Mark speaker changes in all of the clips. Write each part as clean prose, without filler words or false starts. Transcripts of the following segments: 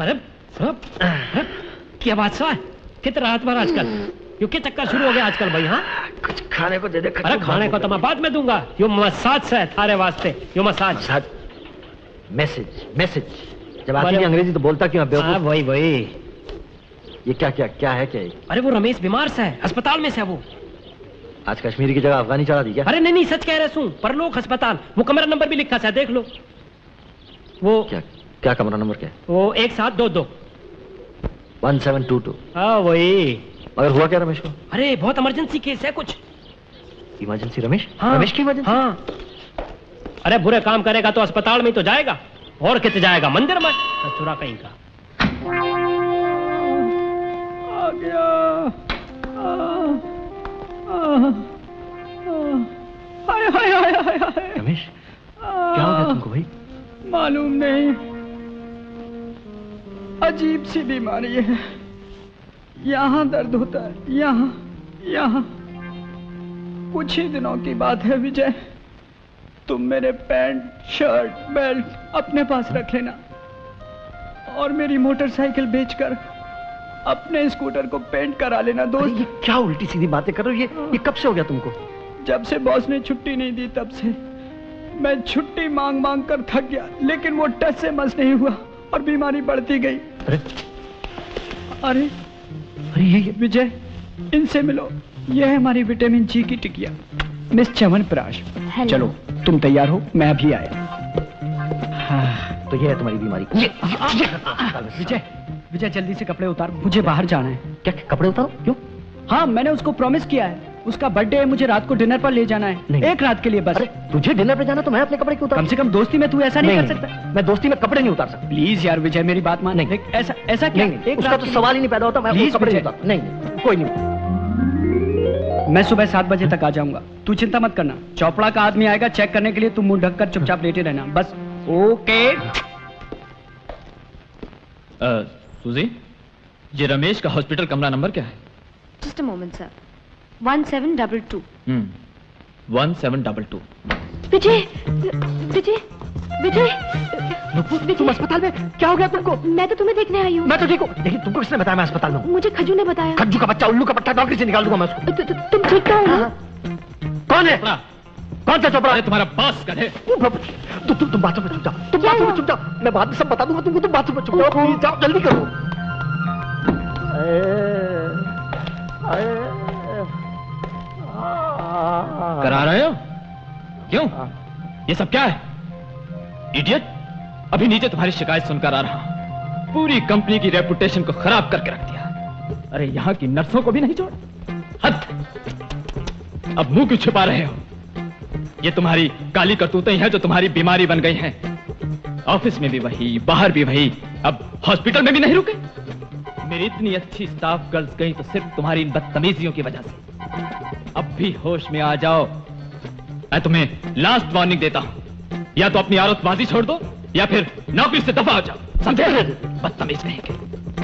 Speaker 1: अरे क्या बात है? कितना रात भर आजकल यो क्या चक्कर शुरू हो गया आजकल भाई? हाँ
Speaker 2: कुछ खाने को दे दे।
Speaker 1: अरे खाने को तो मैं बाद में दूंगा, यो मसाज है थारे वास्ते, यो मसाज।
Speaker 2: मैसेज मैसेज जब आती है अंग्रेजी तो बोलता क्यों बेवकूफ?
Speaker 1: वही वही।
Speaker 2: ये क्या क्या क्या है क्या?
Speaker 1: अरे वो रमेश बीमार से है, अस्पताल में से वो।
Speaker 2: आज कश्मीरी की जगह अफगानी चढ़ा दी क्या?
Speaker 1: अरे नहीं नहीं सच कह रहे सुन, परलोक अस्पताल, वो कमरा नंबर भी लिखा है देख लो। वो
Speaker 2: क्या क्या कमरा नंबर क्या?
Speaker 1: वो 1722
Speaker 2: 1722।
Speaker 1: हाँ वही।
Speaker 2: मगर हुआ क्या रमेश को?
Speaker 1: अरे बहुत इमरजेंसी केस है कुछ।
Speaker 2: इमरजेंसी रमेश?
Speaker 1: हाँ
Speaker 2: रमेश की इमरजेंसी?
Speaker 1: हाँ। अरे बुरे काम करेगा तो अस्पताल में तो जाएगा, और कितने जाएगा मंदिर में चुरा कहीं का।
Speaker 3: आ गया। हाय हाय हाय हाय हाय।
Speaker 2: रमेश क्या हो गया तुमको भाई?
Speaker 3: मालूम नहीं, अजीब सी बीमारी है। यहाँ दर्द होता है, यहाँ। कुछ ही दिनों की बात है विजय, तुम मेरे पैंट शर्ट बेल्ट अपने पास रख लेना और मेरी मोटरसाइकिल बेचकर अपने स्कूटर को पेंट करा लेना दोस्त।
Speaker 2: ये क्या उल्टी सीधी बातें कर रहे हो? ये कब से हो गया तुमको?
Speaker 3: जब से बॉस ने छुट्टी नहीं दी तब से मैं छुट्टी मांग मांग कर थक गया, लेकिन वो टच से मस नहीं हुआ और बीमारी बढ़ती गई। अरे ये विजय, इनसे मिलो, यह है हमारी विटामिन जी की टिकिया, मिस च्यवनप्राश। चलो तुम तैयार हो, मैं अभी आया।
Speaker 2: हाँ, तो ये है तुम्हारी बीमारी।
Speaker 3: विजय जल्दी से कपड़े उतार, मुझे बाहर जाना है।
Speaker 2: क्या कपड़े उतारो? क्यों?
Speaker 3: हाँ मैंने उसको प्रॉमिस किया है, उसका बर्थडे है, मुझे रात को डिनर पर ले जाना है, एक रात के लिए बस।
Speaker 2: अरे तुझे डिनर पे जाना तो मैं अपने कपड़े क्यों उतारूं?
Speaker 3: कम से कम दोस्ती में तू ऐसा नहीं कर सकता।
Speaker 2: मैं दोस्ती में कपड़े नहीं उतार सकता।
Speaker 3: प्लीज यार विजय मेरी बात मान।
Speaker 2: नहीं
Speaker 3: ऐसा क्या?
Speaker 2: उसका तो सवाल ही नहीं पैदा होता। मैं कपड़े नहीं उतार। नहीं कोई नहीं।
Speaker 3: मैं सुबह 7 बजे तक आ जाऊंगा, तू चिंता मत करना। चोपड़ा का आदमी आएगा चेक करने के लिए, तुम मुंह ढककर चुपचाप लेटे रहना बस। ओके।
Speaker 4: सुजी, ये रमेश का हॉस्पिटल कमरा नंबर क्या है?
Speaker 5: Just a moment sir. 1722।
Speaker 4: 1722।
Speaker 5: Vijay Vijay Vijay
Speaker 2: तुम अस्पताल में? क्या हो गया तुमको?
Speaker 5: मैं तो तुम्हें देखने आई हूँ।
Speaker 2: मैं तो ठीक हूँ, लेकिन तुमको किसने बताया मैं अस्पताल में हूँ?
Speaker 5: मुझे खज्जू ने बताया।
Speaker 2: खज्जू का बच्चा, उल्लू का पट्टा, डॉक्टर से निकाल दूंगा मैं उसको।
Speaker 5: तुम ठीक तो हो?
Speaker 2: कौन है? कौन सा चोपड़ा?
Speaker 4: तुम्हारा बॉस का है।
Speaker 2: तुम बाथरूम में चुप जाओ, तुम बाथरूम में चुप जाओ, मैं बाद में सब बता दूंगा तुमको। तुम बाथरूम में चुप जाओ, प्लीज जाओ, जल्दी करो।
Speaker 4: करा रहे हो? क्यों? ये सब क्या है? इडियट, अभी नीचे तुम्हारी शिकायत सुनकर आ रहा हूं। पूरी कंपनी की रेपुटेशन को खराब करके रख दिया। अरे यहां की नर्सों को भी नहीं छोड़। हद! अब मुंह क्यों छुपा रहे हो? ये तुम्हारी काली करतूतें हैं जो तुम्हारी बीमारी बन गई हैं। ऑफिस में भी वही, बाहर भी वही, अब हॉस्पिटल में भी नहीं रुके। मेरी इतनी अच्छी स्टाफ गर्ल्स गई तो सिर्फ तुम्हारी इन बदतमीजियों की वजह से। अब भी होश में आ जाओ। मैं तुम्हें लास्ट वार्निंग देता हूं, या तो अपनी आरोपबाजी छोड़ दो या फिर नौकरी से दफा हो जाओ। समझे? बदतमीज कहेंगे।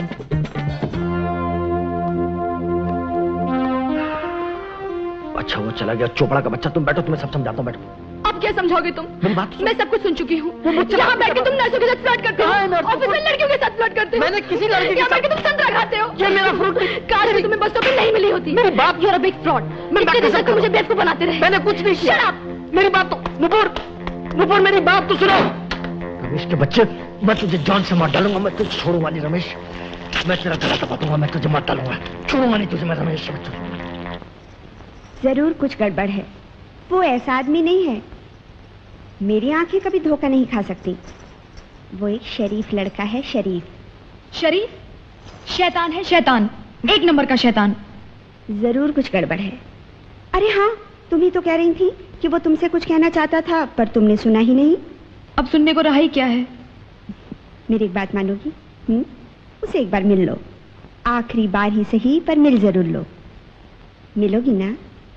Speaker 2: अच्छा वो चला गया चोपड़ा का बच्चा। तुम बैठो, तुम्हें सब समझाता हूं, बैठो।
Speaker 5: अब क्या समझाओगे तुम?
Speaker 2: मेरी बात
Speaker 5: मैं सब कुछ सुन चुकी हूँ। यहाँ बैठ के तुम नर्सों के साथ फ्लर्ट करते हो, ऑफिस में लड़कियों के साथ फ्लर्ट करते हो।
Speaker 2: मैंने किसी लड़की के
Speaker 5: यहाँ बैठ के तुम संतरा खाते हो।
Speaker 2: ये मेरा फ्रूट।
Speaker 5: काश भी तुम्हें बस स्टॉप पे नहीं मिली होती।
Speaker 2: मेरी बात।
Speaker 5: You're a big fraud। इतने दिन तक तुम मुझे बेवकूफ बनाते रहे।
Speaker 2: मैंने कुछ नहीं किया।
Speaker 5: Shut up।
Speaker 2: मेरी बात तो नुपुर मेरी बात तो सुनो। रमेश के बच्चे, मैं तुझे जान से मार डालूंगा। मैं तुझे छोड़ूंगा नहीं रमेश, मैं तेरा गला दबा दूंगा। मैं तुझे मार डालूंगा, छोड़ूंगा नहीं तुझे मैं रमेश।
Speaker 6: जरूर कुछ गड़बड़ है। वो ऐसा आदमी नहीं है, मेरी आंखें कभी धोखा नहीं खा सकती। वो एक शरीफ लड़का है, शरीफ।
Speaker 5: शरीफ? शैतान है, शैतान, एक नंबर का शैतान।
Speaker 6: जरूर कुछ गड़बड़ है। अरे हाँ, तुम ही तो कह रही थी कि वो तुमसे कुछ कहना चाहता था, पर तुमने सुना ही नहीं।
Speaker 5: अब सुनने को रहा ही क्या है?
Speaker 6: मेरी एक बात मानोगी? उसे एक बार मिल लो, आखिरी बार ही सही, पर मिल जरूर लो। मिलोगी ना?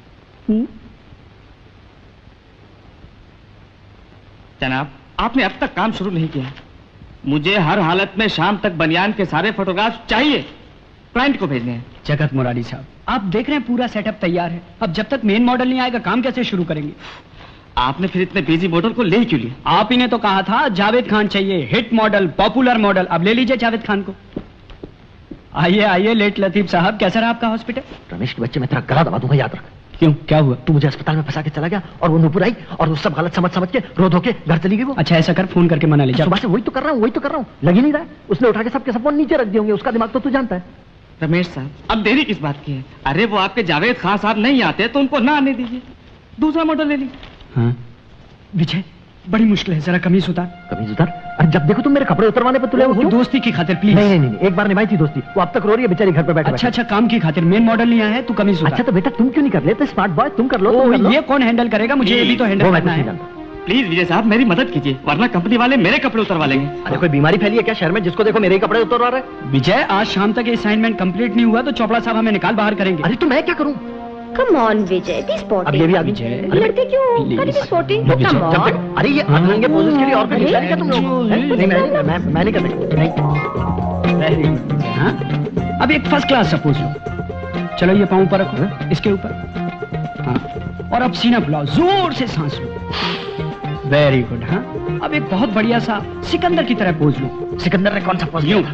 Speaker 3: जनाब, आपने अब तक काम शुरू नहीं किया। मुझे हर हालत में शाम तक बनियान के सारे फोटोग्राफ चाहिए, क्लाइंट को भेजने हैं। जगत मुरारी साहब, आप देख रहे हैं पूरा सेटअप तैयार है। अब जब तक मेन मॉडल नहीं आएगा काम कैसे शुरू करेंगे?
Speaker 7: आपने फिर इतने बिजी मॉडल को ले क्यों लिया?
Speaker 3: आप ही ने तो कहा था जावेद खान चाहिए, हिट मॉडल, पॉपुलर मॉडल। अब ले लीजिए जावेद खान को। आइए आइए लेट लतीफ साहब, कैसा रहा आपका हॉस्पिटल?
Speaker 2: रमेश के बच्चे, मैं तेरा गला दबा दूंगा, याद रख।
Speaker 3: क्यों, क्या हुआ?
Speaker 2: तू मुझे अस्पताल में फंसा के चला गया और वो नूपुर आई और वो सब गलत समझ के रो धो के घर चली गई वो।
Speaker 3: अच्छा ऐसा कर, फोन करके मना लीजिए।
Speaker 2: सुबह से वही तो कर रहा हूँ, लग ही नहीं रहा है। उसने उठा के सबके सब फोन नीचे रख दिए होंगे, उसका दिमाग तो तू जानता है।
Speaker 7: रमेश साहब, अब देरी किस बात की है? अरे वो आपके जावेद खान साहब नहीं आते तो उनको ना आने दीजिए, दूसरा मॉडल ले लीजिए।
Speaker 3: हाँ विजय, बड़ी मुश्किल है, जरा कमीज उतार।
Speaker 2: कमीज उतार? अरे जब देखो तुम मेरे कपड़े उतरवाने पर तुले।
Speaker 3: वो दोस्ती की खातिर प्लीज।
Speaker 2: नहीं, एक बार निभाई थी दोस्ती, वो अब तक रो रही है बेचारी घर पे बैठे।
Speaker 3: अच्छा काम की खातिर, मेन मॉडल नहीं आया है, तू कमीज उतार।
Speaker 2: अच्छा तो बेटा तुम क्यों नहीं कर लेते? स्मार्ट बॉय तुम कर लो।
Speaker 3: ये कौन हैंडल करेगा? मुझे ये भी तो हैंडल करना है।
Speaker 7: प्लीज विजय साहब मेरी मदद कीजिए, वरना कंपनी वाले मेरे कपड़े उतरवा लेंगे।
Speaker 2: अरे कोई बीमारी फैली है क्या शहर में, जिसको देखो मेरे ही कपड़े उतरवा रहे हैं?
Speaker 3: विजय, आज शाम तक असाइनमेंट कंप्लीट नहीं हुआ तो चोपड़ा साहब हमें निकाल बाहर करेंगे।
Speaker 2: अरे तो मैं क्या करूं?
Speaker 6: Come on Vijay, be sporty।
Speaker 2: अब ये भी आगे
Speaker 6: लड़ते क्यों? Be sporty। Come on।
Speaker 2: अरे ये अधरंगे पोजेस के लिए और कोई निशानी क्या तुम लोग? नहीं मैं नहीं कर सकता। नहीं।
Speaker 3: हाँ अब एक फर्स्ट क्लास सपोज लो। चलो ये पाँव ऊपर रखो, इसके ऊपर। हाँ और अब सीना फुलाओ, जोर से सांस लो। Very good. हाँ अब एक बहुत बढ़िया सा सिकंदर की तरह पोज लो।
Speaker 2: सिकंदर ने कौन सा पोज लिया?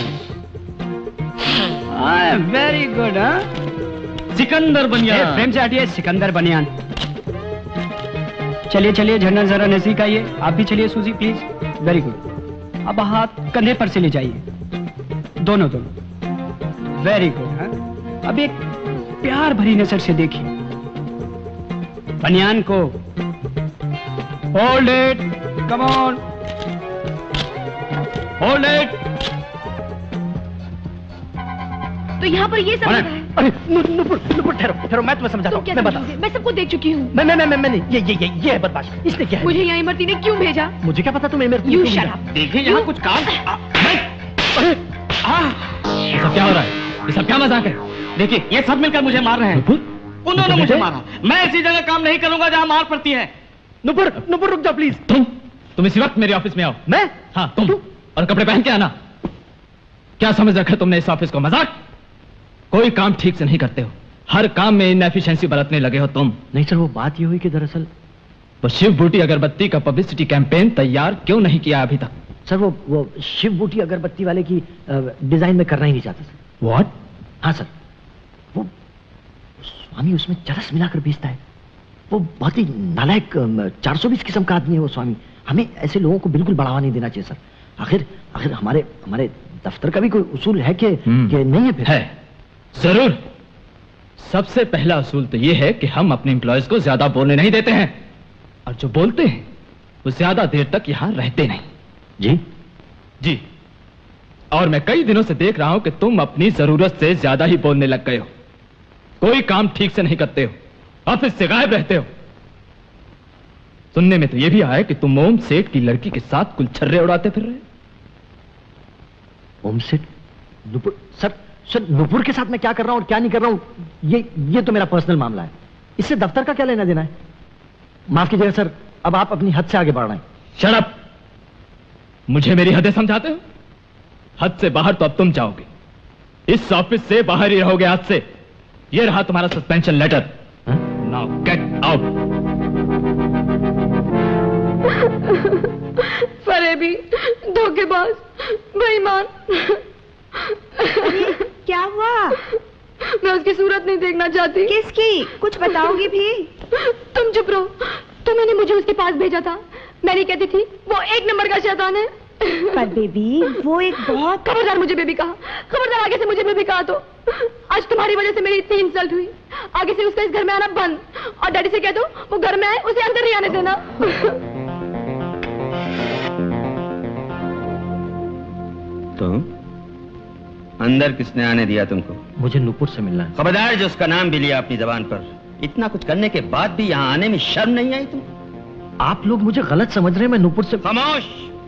Speaker 3: Very good. हाँ
Speaker 7: सिकंदर बनियान।
Speaker 3: फ्रेम से हटिए, सिकंदर बनियान। चलिए चलिए झरना जरा नजदीक आइए, आप भी चलिए सूजी प्लीज। Very good. अब हाथ कंधे पर से ले जाइए, दोनों। Very good. हाँ अब एक प्यार भरी नजर से देखिए बनियान को। Hold it, come on, hold it.
Speaker 5: तो यहाँ पर ये सब होता है।
Speaker 2: अरे नुपुर ठहरो, मैं तुम्हें समझाता हूँ। मैं बता,
Speaker 5: मैं सबको देख चुकी हूँ।
Speaker 2: मैं नहीं, ये है बदमाश। इसने क्या है?
Speaker 5: मुझे यहाँ इमरती ने क्यों भेजा?
Speaker 2: मुझे क्या पता तुम्हें इमरती
Speaker 5: यू
Speaker 2: ने क्यों
Speaker 5: शट अप।
Speaker 7: देखिए यहाँ कुछ काम।
Speaker 4: ये सब क्या हो रहा है? ये सब क्या मजाक है?
Speaker 7: देखिए ये सब मिलकर मुझे मार रहे हैं। उन्होंने मुझे मारा। मैं ऐसी जगह काम नहीं करूंगा जहाँ मार पड़ती है।
Speaker 2: नुपुर रुक जाओ प्लीज।
Speaker 4: तुम इसी वक्त मेरे ऑफिस में आओ।
Speaker 2: मैं?
Speaker 4: हाँ तुम, और कपड़े पहन के आना। क्या समझ रखा तुमने इस ऑफिस को? मजाक? कोई काम ठीक से नहीं करते हो, हर काम में इनएफिशिएंसी बरतने लगे हो तुम।
Speaker 2: नहीं सर, वो बात ये हुई कि दरअसल
Speaker 4: वो शिव बूटी अगरबत्ती का पब्लिसिटी कैंपेन तैयार क्यों नहीं किया अभी तक?
Speaker 2: सर वो शिव बूटी अगरबत्ती वाले की डिजाइन में करना ही नहीं चाहता सर।
Speaker 4: व्हाट?
Speaker 2: हाँ सर, वो स्वामी उसमें चरस मिलाकर बेचता है। वो बहुत ही नालायक 420 किस्म का आदमी है वो स्वामी। हमें ऐसे लोगों को बिल्कुल बढ़ावा नहीं देना चाहिए सर। आखिर हमारे दफ्तर का भी कोई उसूल है कि नहीं है? फिर
Speaker 4: है, जरूर। सबसे पहला उसूल तो यह है कि हम अपने एम्प्लॉयज को ज्यादा बोलने नहीं देते हैं, और जो बोलते हैं वो ज्यादा देर तक यहां रहते नहीं। जी। और मैं कई दिनों से देख रहा हूं कि तुम अपनी जरूरत से ज्यादा ही बोलने लग गए हो। कोई काम ठीक से नहीं करते हो, ऑफिस से गायब रहते हो। सुनने में तो यह भी आया कि तुम ओम सेठ की लड़की के साथ कुल छर्रे उड़ाते फिर रहे।
Speaker 2: ओम सेठ? नुपुर सर नुपुर के साथ मैं क्या कर रहा हूं और क्या नहीं कर रहा हूं, ये तो मेरा पर्सनल मामला है। इससे दफ्तर का क्या लेना देना है? माफ कीजिएगा सर, अब आप अपनी हद से आगे बढ़ रहे हैं।
Speaker 4: Shut up! मुझे मेरी हदें समझाते हो? हद से बाहर तो अब तुम जाओगे, इस ऑफिस से बाहर ही रहोगे आज से। यह रहा तुम्हारा suspension letter. Now get out.
Speaker 5: फरेबी, धोखेबाज, बेईमान।
Speaker 6: क्या हुआ?
Speaker 5: मैं उसकी सूरत नहीं देखना चाहती।
Speaker 6: किसकी? कुछ बताओगी भी?
Speaker 5: तुम चुप रहो। तुमने मुझे उसके पास भेजा था। मैं नहीं कहती थी वो एक नंबर का शैतान है।
Speaker 6: पर बेबी, वो एक बहुत...
Speaker 5: खबरदार मुझे बेबी कहा, खबरदार आगे से मुझे बेबी कहा तो आज तुम्हारी वजह से मेरी इतनी इंसल्ट हुई। आगे से उसका इस घर में आना बंद, और डैडी से कह दो वो घर में आए, उसे अंदर नहीं आने देना।
Speaker 7: तो अंदर किसने आने दिया तुमको?
Speaker 2: मुझे नुपुर से मिलना है।
Speaker 7: खबरदार जो उसका नाम भी लिया अपनी जबान पर। इतना कुछ करने के बाद भी यहाँ आने में शर्म नहीं आई तुमको?
Speaker 2: आप लोग मुझे गलत समझ रहे हैं। मैं नुपुर से...
Speaker 7: खामोश!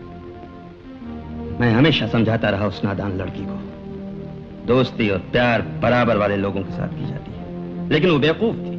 Speaker 7: मैं हमेशा समझाता रहा उस नादान लड़की को, दोस्ती और प्यार बराबर वाले लोगों के साथ की जाती है, लेकिन वो बेवकूफ थी।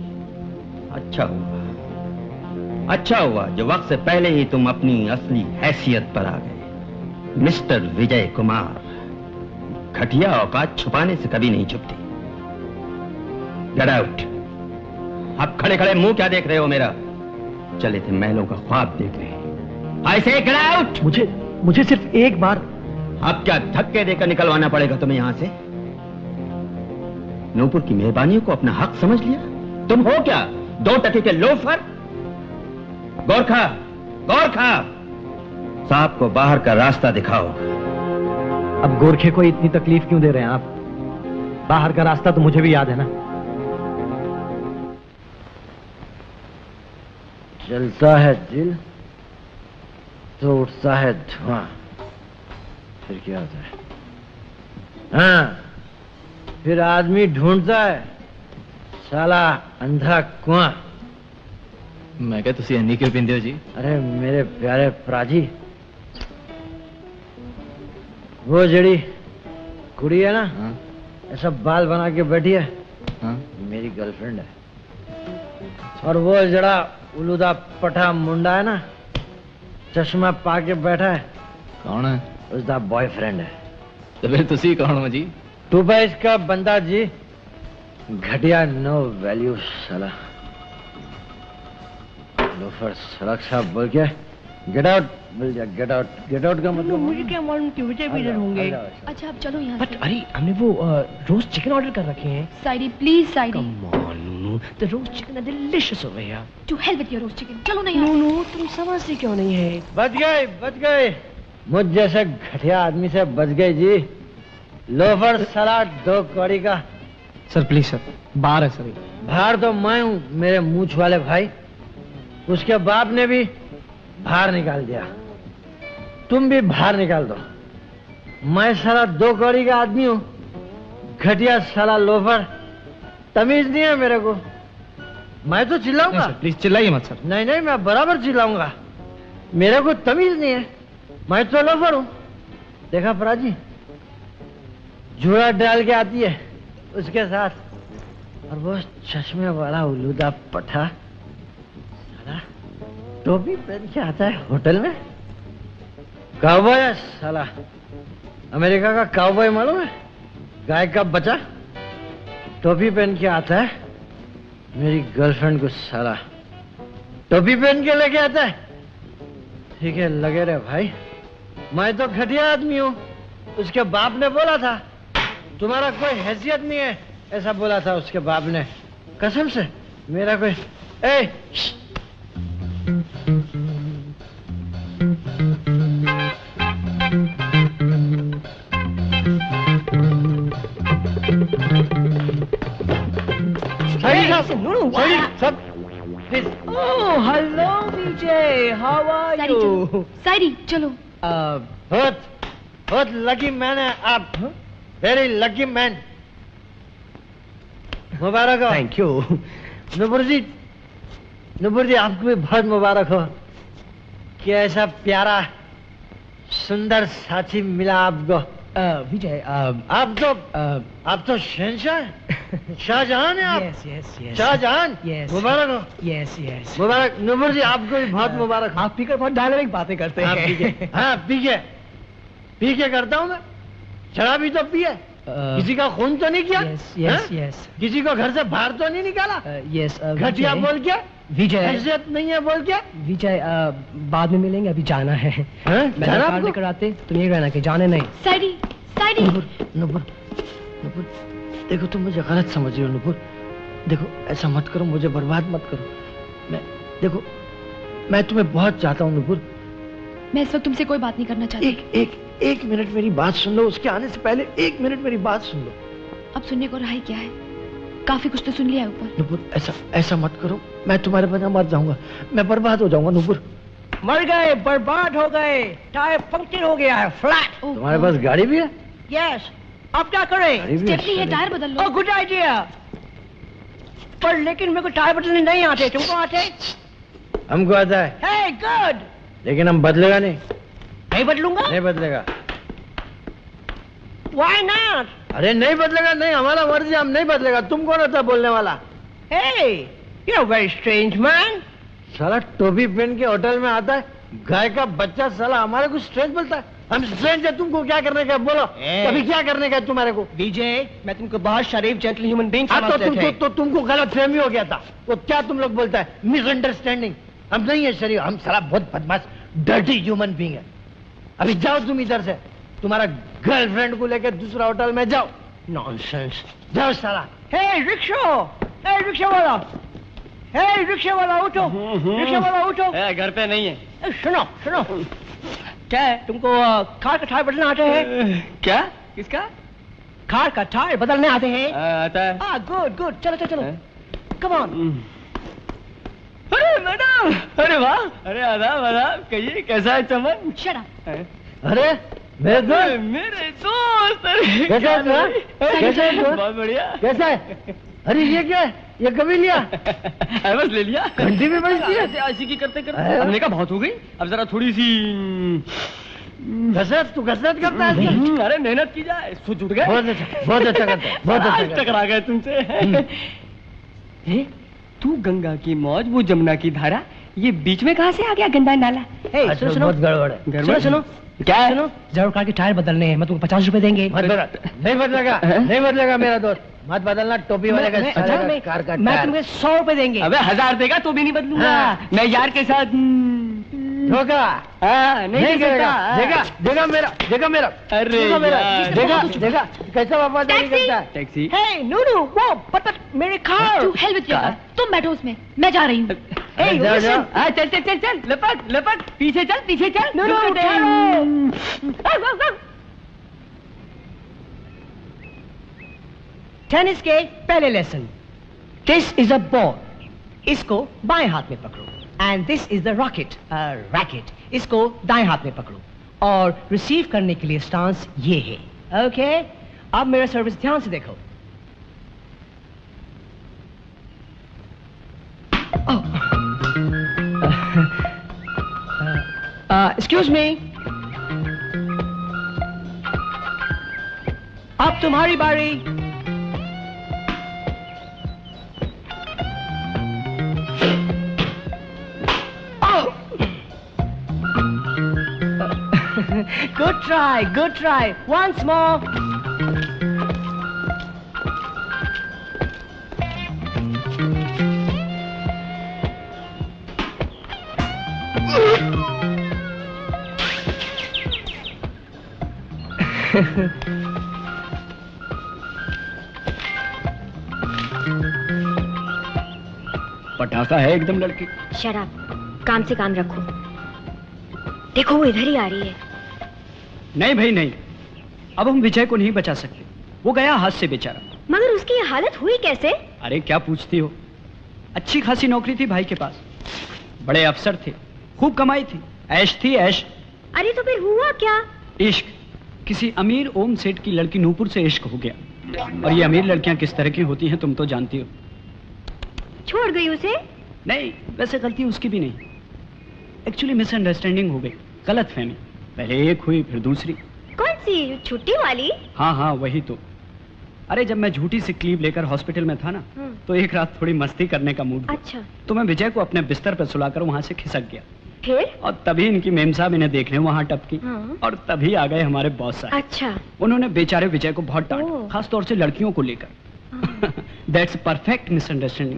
Speaker 7: अच्छा हुआ जो वक्त से पहले ही तुम अपनी असली हैसियत पर आ गए। मिस्टर विजय कुमार, घटिया औकात छुपाने से कभी नहीं छुपती। Get out. अब खड़े खड़े मुंह क्या देख रहे हो मेरा? चले थे महलों का ख्वाब देख रहे। ऐसे गेट आउट।
Speaker 2: मुझे सिर्फ एक बार।
Speaker 7: अब क्या धक्के देकर निकलवाना पड़ेगा तुम्हें यहां से? नूपुर की मेहरबानियों को अपना हक समझ लिया? तुम हो क्या 2 टके के लोफर? गोरखा, गोरखा, साहब को बाहर का रास्ता दिखाओ।
Speaker 2: अब गोरखे को इतनी तकलीफ क्यों दे रहे हैं आप? बाहर का रास्ता तो मुझे भी याद है ना। जलता है दिल तो उठता है धुआं, फिर क्या होता है? हाँ, फिर आदमी ढूंढता है साला अंधा कुआं।
Speaker 4: मैं क्या तुसी अन्नी क्यों पींदे हो जी?
Speaker 2: अरे मेरे प्यारे प्राजी, वो जड़ी कुड़ी है ना,
Speaker 4: हाँ?
Speaker 2: ऐसा बाल बना के बैठी है,
Speaker 4: हाँ?
Speaker 2: मेरी गर्लफ्रेंड है। और वो जड़ा उलूदा पठा मुंडा है ना, चश्मा पा के बैठा है,
Speaker 4: कौन है?
Speaker 2: उसका बॉयफ्रेंड है।
Speaker 4: तो फिर तुसी कौन हो जी?
Speaker 2: तू भाई इसका बंदा जी, घटिया नो वैल्यू साला लोफर सड़क साहब बोल के गेट आउट बोल जा। गेट आउट, गेट आउट का मतलब
Speaker 8: मुझे क्या मालूम कि विजय भी इधर होंगे।
Speaker 5: अच्छा अब चलो यहाँ से।
Speaker 1: अरे हमने वो रोस्ट चिकन ऑर्डर कर रखे हैं।
Speaker 5: साइडी प्लीज साइडी।
Speaker 1: Come on, Nunu. The roast chicken are delicious over here.
Speaker 5: To help with your roast chicken. चलो ना यहाँ से।
Speaker 1: नूनू तुम समझती क्यों नहीं है?
Speaker 2: बच गए, बच गए। मुझ जैसे घटिया आदमी से बच गए जी। लोफर सलाद 2 कौड़ी का।
Speaker 1: सर प्लीज सर, बाहर है सर।
Speaker 2: बाहर तो मैं हूँ मेरे मूछ वाले भाई, उसके बाप ने भी बाहर निकाल दिया, तुम भी बाहर निकाल दो। मैं साला 2 कौड़ी का आदमी हूँ, घटिया साला लोफर, तमीज नहीं है मेरे को। मैं तो चिल्लाऊंगा।
Speaker 1: प्लीज चिल्लाइए मत सर।
Speaker 2: नहीं नहीं, मैं बराबर चिल्लाऊंगा, मेरे को तमीज नहीं है, मैं तो लोफर हूँ। देखा फराजी, जूड़ा डाल के आती है उसके साथ, और वो चश्मे वाला उलूदा पठा साला टोपी पहन के आता है होटल में। काउबॉय है साला, अमेरिका का काउबॉय मालूम है, गाय का बच्चा, टोपी पहन के आता है, मेरी गर्लफ्रेंड को साला टोपी पहन के लेके आता है। ठीक है लगे रहे भाई, मैं तो घटिया आदमी हूँ। उसके बाप ने बोला था तुम्हारा कोई हैसियत नहीं है, ऐसा बोला था उसके बाप ने, कसम से। मेरा कोई सब
Speaker 8: hello Vijay, how are you?
Speaker 5: साइडी चलो।
Speaker 2: बहुत लकी मैन है आप, वेरी लकी मैन। मुबारक हो।
Speaker 1: Thank you.
Speaker 2: नुपुर जी आपको भी बहुत मुबारक हो कि ऐसा प्यारा सुंदर साथी मिला आपको।
Speaker 1: विजय
Speaker 2: आप तो शहंशाह हैं, शाहजहां हैं आप।
Speaker 1: Yes
Speaker 2: Shahjahan,
Speaker 1: Yes.
Speaker 2: मुबारक हो।
Speaker 1: यस
Speaker 2: मुबारक नुपुर जी, आपको भी बहुत मुबारक हो।
Speaker 1: आप पीकर बहुत डायनामिक बातें करते
Speaker 2: हाँ,
Speaker 1: हैं।
Speaker 2: हाँ पी के करता हूँ मैं। शराबी तो पिए, किसी का खून तो नहीं किया।
Speaker 1: यस
Speaker 2: किसी को घर से बाहर तो नहीं निकाला।
Speaker 1: यस
Speaker 2: घटिया बोल के,
Speaker 1: विजय
Speaker 2: हैसियत नहीं है बोल के।
Speaker 1: विजय बाद में मिलेंगे, अभी जाना है।
Speaker 2: जाना आपको?
Speaker 1: लेकर आते तुम ये कहना कि जाने नहीं।
Speaker 5: साइडी साइडी।
Speaker 2: नुपुर देखो, तुम मुझे गलत समझ रही हो नुपुर। देखो ऐसा मत करो, मुझे बर्बाद मत करो। मैं तुम्हें बहुत चाहता हूँ नुपुर।
Speaker 5: मैं इस वक्त तुमसे कोई बात नहीं करना चाहती।
Speaker 2: एक मिनट मेरी बात सुन लो, उसके आने से पहले 1 मिनट मेरी बात सुन लो।
Speaker 5: अब सुनने को रहा ही क्या है, काफी कुछ तो सुन लिया है ऊपर।
Speaker 2: नुपुर ऐसा मत करो, मैं तुम्हारे बिना मर जाऊंगा, मैं बर्बाद हो जाऊंगा नुपुर।
Speaker 8: मर गए, बर्बाद हो गए, टायर पंक्चर हो गया है, फ्लैट।
Speaker 2: तुम्हारे पास गाड़ी भी है?
Speaker 8: यस, अब क्या करें?
Speaker 2: गाड़ी भी है?
Speaker 5: स्टेपनी है, टायर बदल लो।
Speaker 8: Good idea. पर लेकिन मेरे को टायर बदलने नहीं आते, तुमको आते?
Speaker 2: हमको आता है।
Speaker 8: Hey good.
Speaker 2: लेकिन हम बदलेगा नहीं।
Speaker 8: नहीं बदलूंगा?
Speaker 2: नहीं बदलेगा।
Speaker 8: Why not?
Speaker 2: अरे नहीं बदलेगा, नहीं, हमारा मर्जी, हम नहीं बदलेगा। तुम कौन होता बोलने वाला?
Speaker 8: Hey, you're a very strange man.
Speaker 2: साला टोपी पहन के होटल में आता है, गाय का बच्चा, साला हमारे को स्ट्रेंज बोलता है। हम स्ट्रेंज है, तुमको क्या करने का बोलो? अभी क्या करने का है तुम्हारे को?
Speaker 8: विजय, मैं तुमको बहुत शरीफ जेंटल ह्यूमन बीइंग
Speaker 2: हाँ,
Speaker 8: समझते थे।
Speaker 2: तो तुमको गलत फहमी हो गया था। तो क्या तुम लोग बोलता है मिसअंडरस्टैंडिंग? हम नहीं है शरीफ, हम साला बहुत बदमाश डर्टी ह्यूमन बीइंग है। अभी जाओ तुम इधर से, तुम्हारा गर्लफ्रेंड को लेकर दूसरा होटल में जाओ। नॉनसेंस, जाओ साला।
Speaker 8: हे रिक्शा वाला, हे रिक्शा वाला उठो, रिक्शा वाला उठो।
Speaker 1: घर पे नहीं है।
Speaker 8: सुनो सुनो, क्या है तुमको कार का टायर बदलना आते हैं?
Speaker 1: क्या? किसका?
Speaker 8: कार का टायर बदलने आते हैं?
Speaker 1: आता है।
Speaker 8: हाँ गुड गुड, चलो चलो चलो, कम ऑन।
Speaker 1: अरे मैडम, अरे वाह, अरे आदाब, कहिए कैसा है चमन?
Speaker 5: Shut up.
Speaker 2: अरे मेरे दोस्त,
Speaker 1: मेरे दोस्त, अरे
Speaker 2: कैसा है तुम्हारा? कैसा है दोस्त?
Speaker 1: बहुत बढ़िया।
Speaker 2: कैसा है? अरे ये क्या है? ये कभी लिया?
Speaker 1: बस ले लिया।
Speaker 2: घंटी में बजती है?
Speaker 1: आशिकी करते करते हमने कहा बहुत हो गई, अब जरा थोड़ी सी
Speaker 2: कसरत, तू कसरत करता है?
Speaker 1: अरे मेहनत की जाए, सुच उठ गए।
Speaker 2: बहुत अच्छा करता है, बहुत अच्छा करता है।
Speaker 1: टकरा गए तुमसे। तू गंगा की मौज, वो जमुना की धारा, ये बीच में कहाँ से आ गया गंदा नाला?
Speaker 8: हे सुनो सुनो,
Speaker 2: बहुत गड़बड़ है।
Speaker 8: सुनो सुनो,
Speaker 1: क्या है?
Speaker 8: सुनो, जरूर कार के टायर बदलने हैं, मैं तुमको 50 रुपए देंगे।
Speaker 2: मत बदल, नहीं बदलेगा, नहीं बदलेगा मेरा दोस्त, मत बदलना। टोपी वाले का साले का कार का
Speaker 8: मैं
Speaker 2: टायर।
Speaker 8: तुम्हें 100 रुपए देंगे।
Speaker 1: अबे 1000 देगा तो भी नहीं बदलूंगा।
Speaker 2: हाँ।
Speaker 1: मैं यार के साथ
Speaker 2: धोखा नहीं करेगा। देगा मेरा,
Speaker 1: अरे
Speaker 2: देगा मेरा,
Speaker 1: यार।
Speaker 2: देगा कैसा वफादारी करता है।
Speaker 1: टैक्सी।
Speaker 8: हे नूनू, वो पता मेरे car.
Speaker 5: To hell with your car. तुम बैठो उसमें, मैं जा रही हूँ।
Speaker 8: Hey,
Speaker 2: जाओ,
Speaker 8: listen.
Speaker 2: जाओ।
Speaker 1: हाँ, चल, लपक, पीछे चल।
Speaker 8: No, टेनिस के पहले lesson. This is a ball, इसको बाएं हाथ में पकड़ो। And this is the racket, इसको दाएं हाथ में पकड़ो। और रिसीव करने के लिए स्टांस ये है। ओके, अब मेरा सर्विस ध्यान से देखो। एक्सक्यूज मी, अब तुम्हारी बारी। Good try. Once more.
Speaker 1: पटाखा है एकदम लड़की।
Speaker 5: शराब, काम से काम रखो। देखो वो इधर ही आ रही है।
Speaker 3: नहीं भाई नहीं, अब हम विजय को नहीं बचा सकते, वो गया हाथ से बेचारा।
Speaker 5: मगर उसकी ये हालत हुई कैसे?
Speaker 3: अरे क्या पूछती हो, अच्छी खासी नौकरी थी भाई के पास, बड़े अफसर थे, खूब कमाई थी, ऐश थी ऐश।
Speaker 5: अरे तो फिर हुआ क्या?
Speaker 3: इश्क, किसी अमीर ओम सेठ की लड़की नूपुर से इश्क हो गया। और ये अमीर लड़कियां किस तरह की होती हैं तुम तो जानती हो।
Speaker 5: छोड़ गई उसे?
Speaker 3: नहीं, वैसे गलती उसकी भी नहीं, एक्चुअली मिसअंडरस्टैंडिंग हो गई, गलत फहमी। पहले एक हुई फिर दूसरी।
Speaker 5: कौन सी, छुट्टी वाली?
Speaker 3: हाँ वही तो। अरे जब मैं झूठी सिक लीव लेकर हॉस्पिटल में था ना, तो एक रात थोड़ी मस्ती करने का मूड।
Speaker 5: अच्छा।
Speaker 3: तो मैं विजय को अपने बिस्तर पर सुलाकर वहां से खिसक गया।
Speaker 5: फिर?
Speaker 3: और तभी इनकी मेम साहब इन्हें देखने वहां टपकी।
Speaker 5: हाँ।
Speaker 3: और तभी आ गए हमारे बॉस साहब।
Speaker 5: अच्छा।
Speaker 3: उन्होंने बेचारे विजय को बहुत डांटा,
Speaker 5: ओह।
Speaker 3: खास तौर से लड़कियों को लेकर। That's perfect misunderstanding.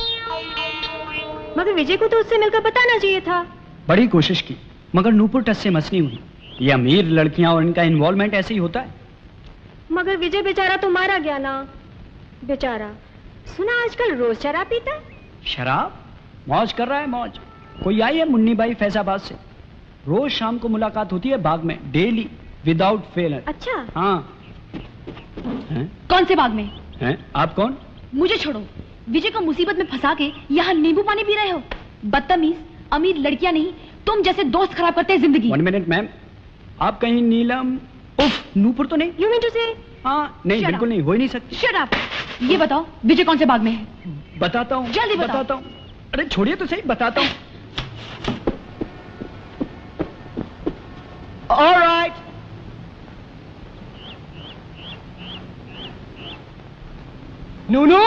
Speaker 5: मगर विजय को तो उससे मिलकर बताना चाहिए था।
Speaker 3: बड़ी कोशिश की, मगर नूपुर टस से मस नहीं हुई। ये अमीर लड़कियां और इनका इन्वॉल्वमेंट ऐसे ही होता है।
Speaker 5: मगर विजय बेचारा तो मारा गया ना। बेचारा, सुना आजकल रोज शराब पीता है।
Speaker 3: शराब? मौज कर रहा है मौज। कोई आई है मुन्नी बाई फैजाबाद से, रोज शाम को मुलाकात होती है बाग में, डेली विदाउट फेल।
Speaker 5: अच्छा।
Speaker 3: हाँ।
Speaker 5: कौन से बाग में?
Speaker 3: हैं? आप कौन?
Speaker 5: मुझे छोड़ो, विजय को मुसीबत में फंसा के यहाँ नींबू पानी पी रहे हो। बदतमीज, अमीर लड़कियां नहीं, तुम जैसे दोस्त खराब करते हैं जिंदगी।
Speaker 3: 1 मिनट मैम, आप कहीं नीलम, उफ, नूपुर तो नहीं?
Speaker 5: You mean to say?
Speaker 3: हाँ नहीं,
Speaker 5: Shut
Speaker 3: बिल्कुल
Speaker 5: up.
Speaker 3: नहीं, हो ही नहीं सकती।
Speaker 5: Shut up. ये बताओ विजय कौन से बाग में है?
Speaker 3: बताता हूँ,
Speaker 5: जल्दी बताओ।
Speaker 3: बताता हूँ। अरे छोड़िए तो सही, बताता हूँ।
Speaker 8: All right. नूनू,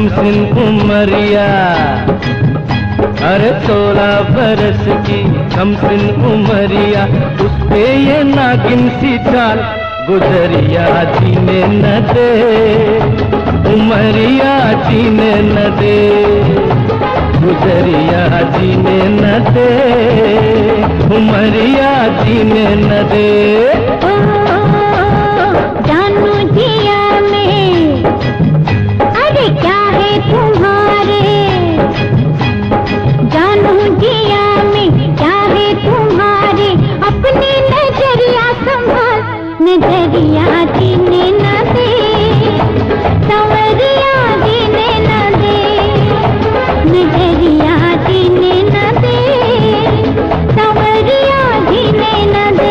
Speaker 9: कमसिन उमरिया, अरे 16 बरस की कमसिन उमरिया, उस पे ये नागिन सी चाल, गुजरिया जीने न दे, उमरिया जीने न दे, गुजरिया जीने न दे, उमरिया जीने न दे।
Speaker 10: जानू जिया में अरे क्या है तुम्हारे, जानू जिया में क्या है तुम्हारे, अपनी नजरिया संभाल, नजरिया जीने न दे, संवरिया जीने न दे, नजरिया जीने न दे, संवरिया जीने न दे।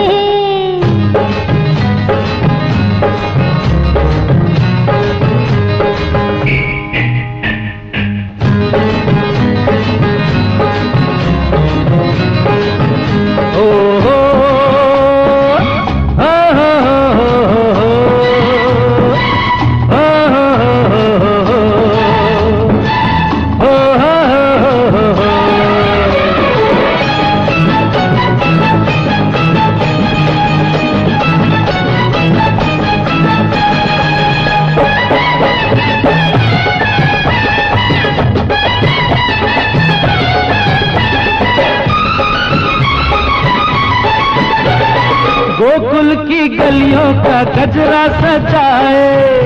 Speaker 9: गोकुल की गलियों का गजरा सजाए,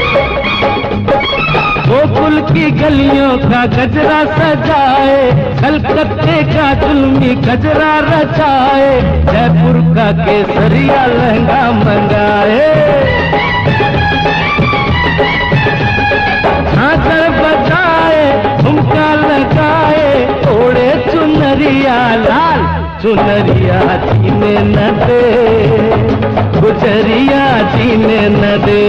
Speaker 9: गोकुल की गलियों का गजरा सजाए, कलकत्ते का जुल्मी गजरा रचाए, जयपुर का केसरिया लहंगा मंगाए, झांझर बजाए, झुमका लगाए, ओढ़े चुनरिया लाल, चुनरिया जीने न दे, गुजरिया जीने न दे।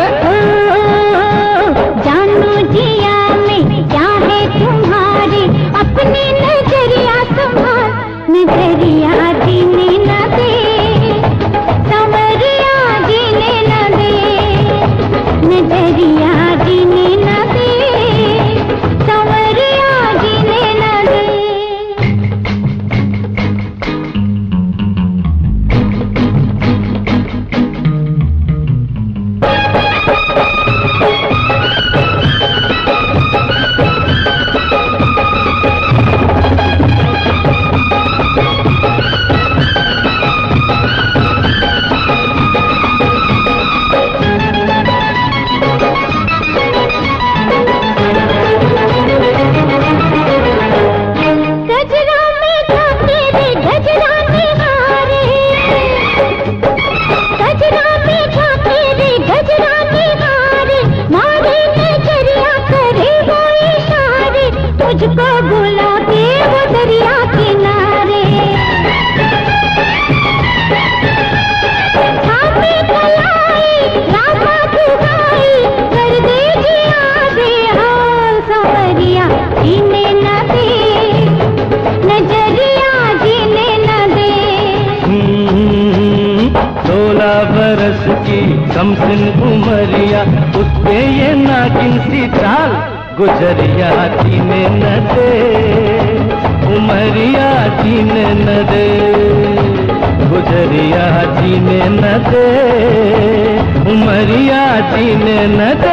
Speaker 10: जानू जिया में क्या है तुम्हारे, अपनी नजरिया संभाल, नजरिया जीने न दे, संवरिया जीने न दे, नजरिया जीने न दे, संवरिया जीने न दे। मुझको बुला के वो दरिया किनारे, छाती कलाई रामा दुगाई, कर दे जिया दे हाल, संवरिया जीने न दे, नजरिया जीने न दे।
Speaker 9: 16 बरस की कमसिन उमरिया, उस पे ये नागिन सी चाल, गुजरिया जीने न दे, उमरिया जीने न दे, गुजरिया जीने न दे, उमरिया जीने न दे।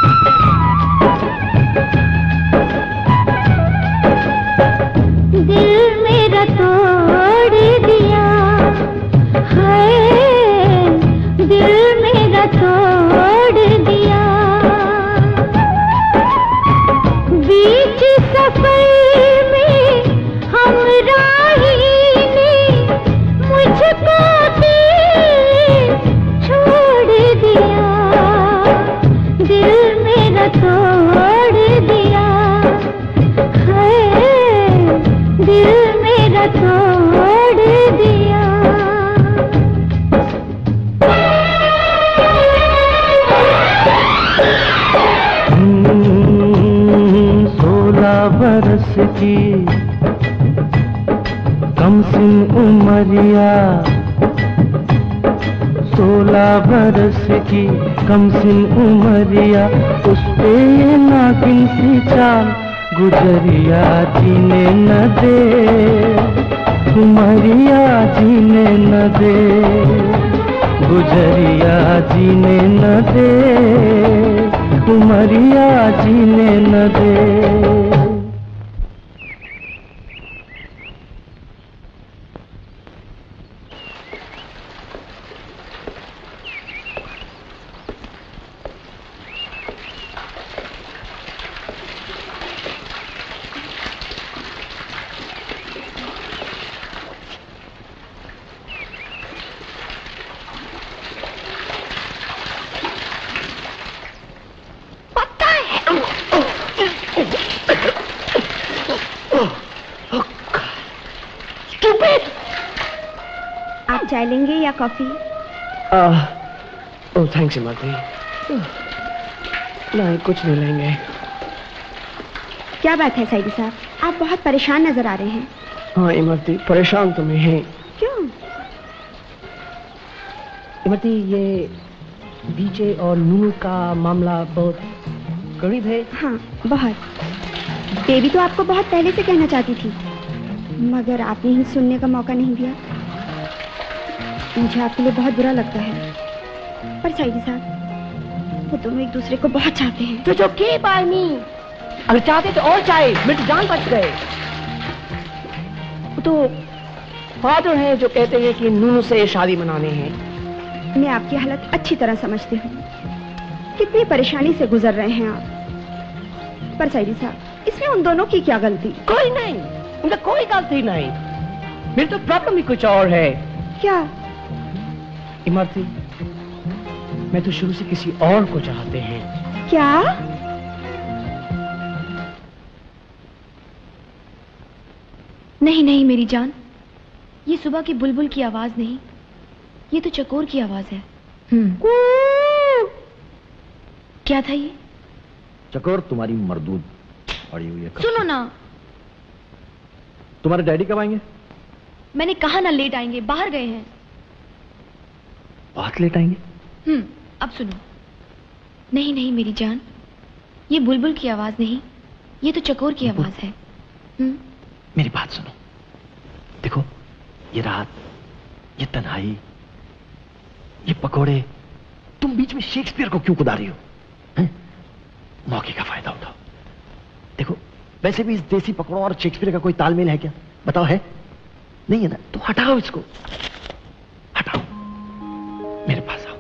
Speaker 10: दिल
Speaker 9: उमरिया 16 बरस की कमसिन उमरिया, उस पे ये नागिन सी चाल गुजरिया जीने न दे, उमरिया जीने न दे, गुजरिया जीने न दे, उमरिया जीने न दे।
Speaker 6: चाय लेंगे या कॉफी?
Speaker 8: ओह थैंक्स इमरती, नहीं कुछ नहीं लेंगे।
Speaker 6: क्या बात है साइदी साहब, आप बहुत परेशान नजर आ रहे हैं।
Speaker 8: हाँ इमरती, परेशान तो मैं हैं।
Speaker 6: क्यों?
Speaker 8: इमरती, ये बीजे और नूनू का मामला बहुत करीब है।
Speaker 6: हाँ बहुत। बेबी तो आपको बहुत पहले से कहना चाहती थी, मगर आपने ही सुनने का मौका नहीं दिया। मुझे आपके लिए बहुत बुरा लगता है, पर साइदी साहब वो दोनों एक दूसरे को बहुत चाहते हैं।
Speaker 8: तो जो के बालमी, अगर चाहते तो और चाहे, मेरी जान बच गए। तो फादर है जो कहते हैं कि नूनू से शादी मनाने हैं।
Speaker 6: मैं आपकी हालत अच्छी तरह समझती हूँ, कितनी परेशानी से गुजर रहे हैं आप। पर साइदी साहब, इसमें उन दोनों की क्या गलती?
Speaker 8: कोई नहीं, उनका कोई गलती नहीं। मेरी तो प्रॉब्लम ही कुछ और है।
Speaker 6: क्या?
Speaker 8: इमरती, मैं तो शुरू से किसी और को चाहते हैं।
Speaker 6: क्या?
Speaker 5: नहीं नहीं मेरी जान, ये सुबह की बुलबुल की आवाज नहीं, ये तो चकोर की आवाज है। क्या था ये?
Speaker 2: चकोर तुम्हारी मरदूद पड़ी हुई है।
Speaker 5: सुनो ना,
Speaker 2: तुम्हारे डैडी कब आएंगे?
Speaker 5: मैंने कहा ना लेट आएंगे, बाहर गए हैं।
Speaker 2: बहुत लेट आएंगे?
Speaker 5: अब सुनो। नहीं नहीं मेरी जान, ये बुलबुल की आवाज नहीं, ये तो चकोर की आवाज है।
Speaker 2: मेरी बात सुनो, देखो ये रात, ये तन्हाई, ये पकोड़े, तुम बीच में शेक्सपियर को क्यों कुदा रही हो? मौके का फायदा उठाओ। देखो वैसे भी इस देसी पकड़ों और शेक्सपियर का कोई तालमेल है क्या? बताओ, है? नहीं है ना? तो हटाओ इसको, हटाओ, मेरे पास आओ।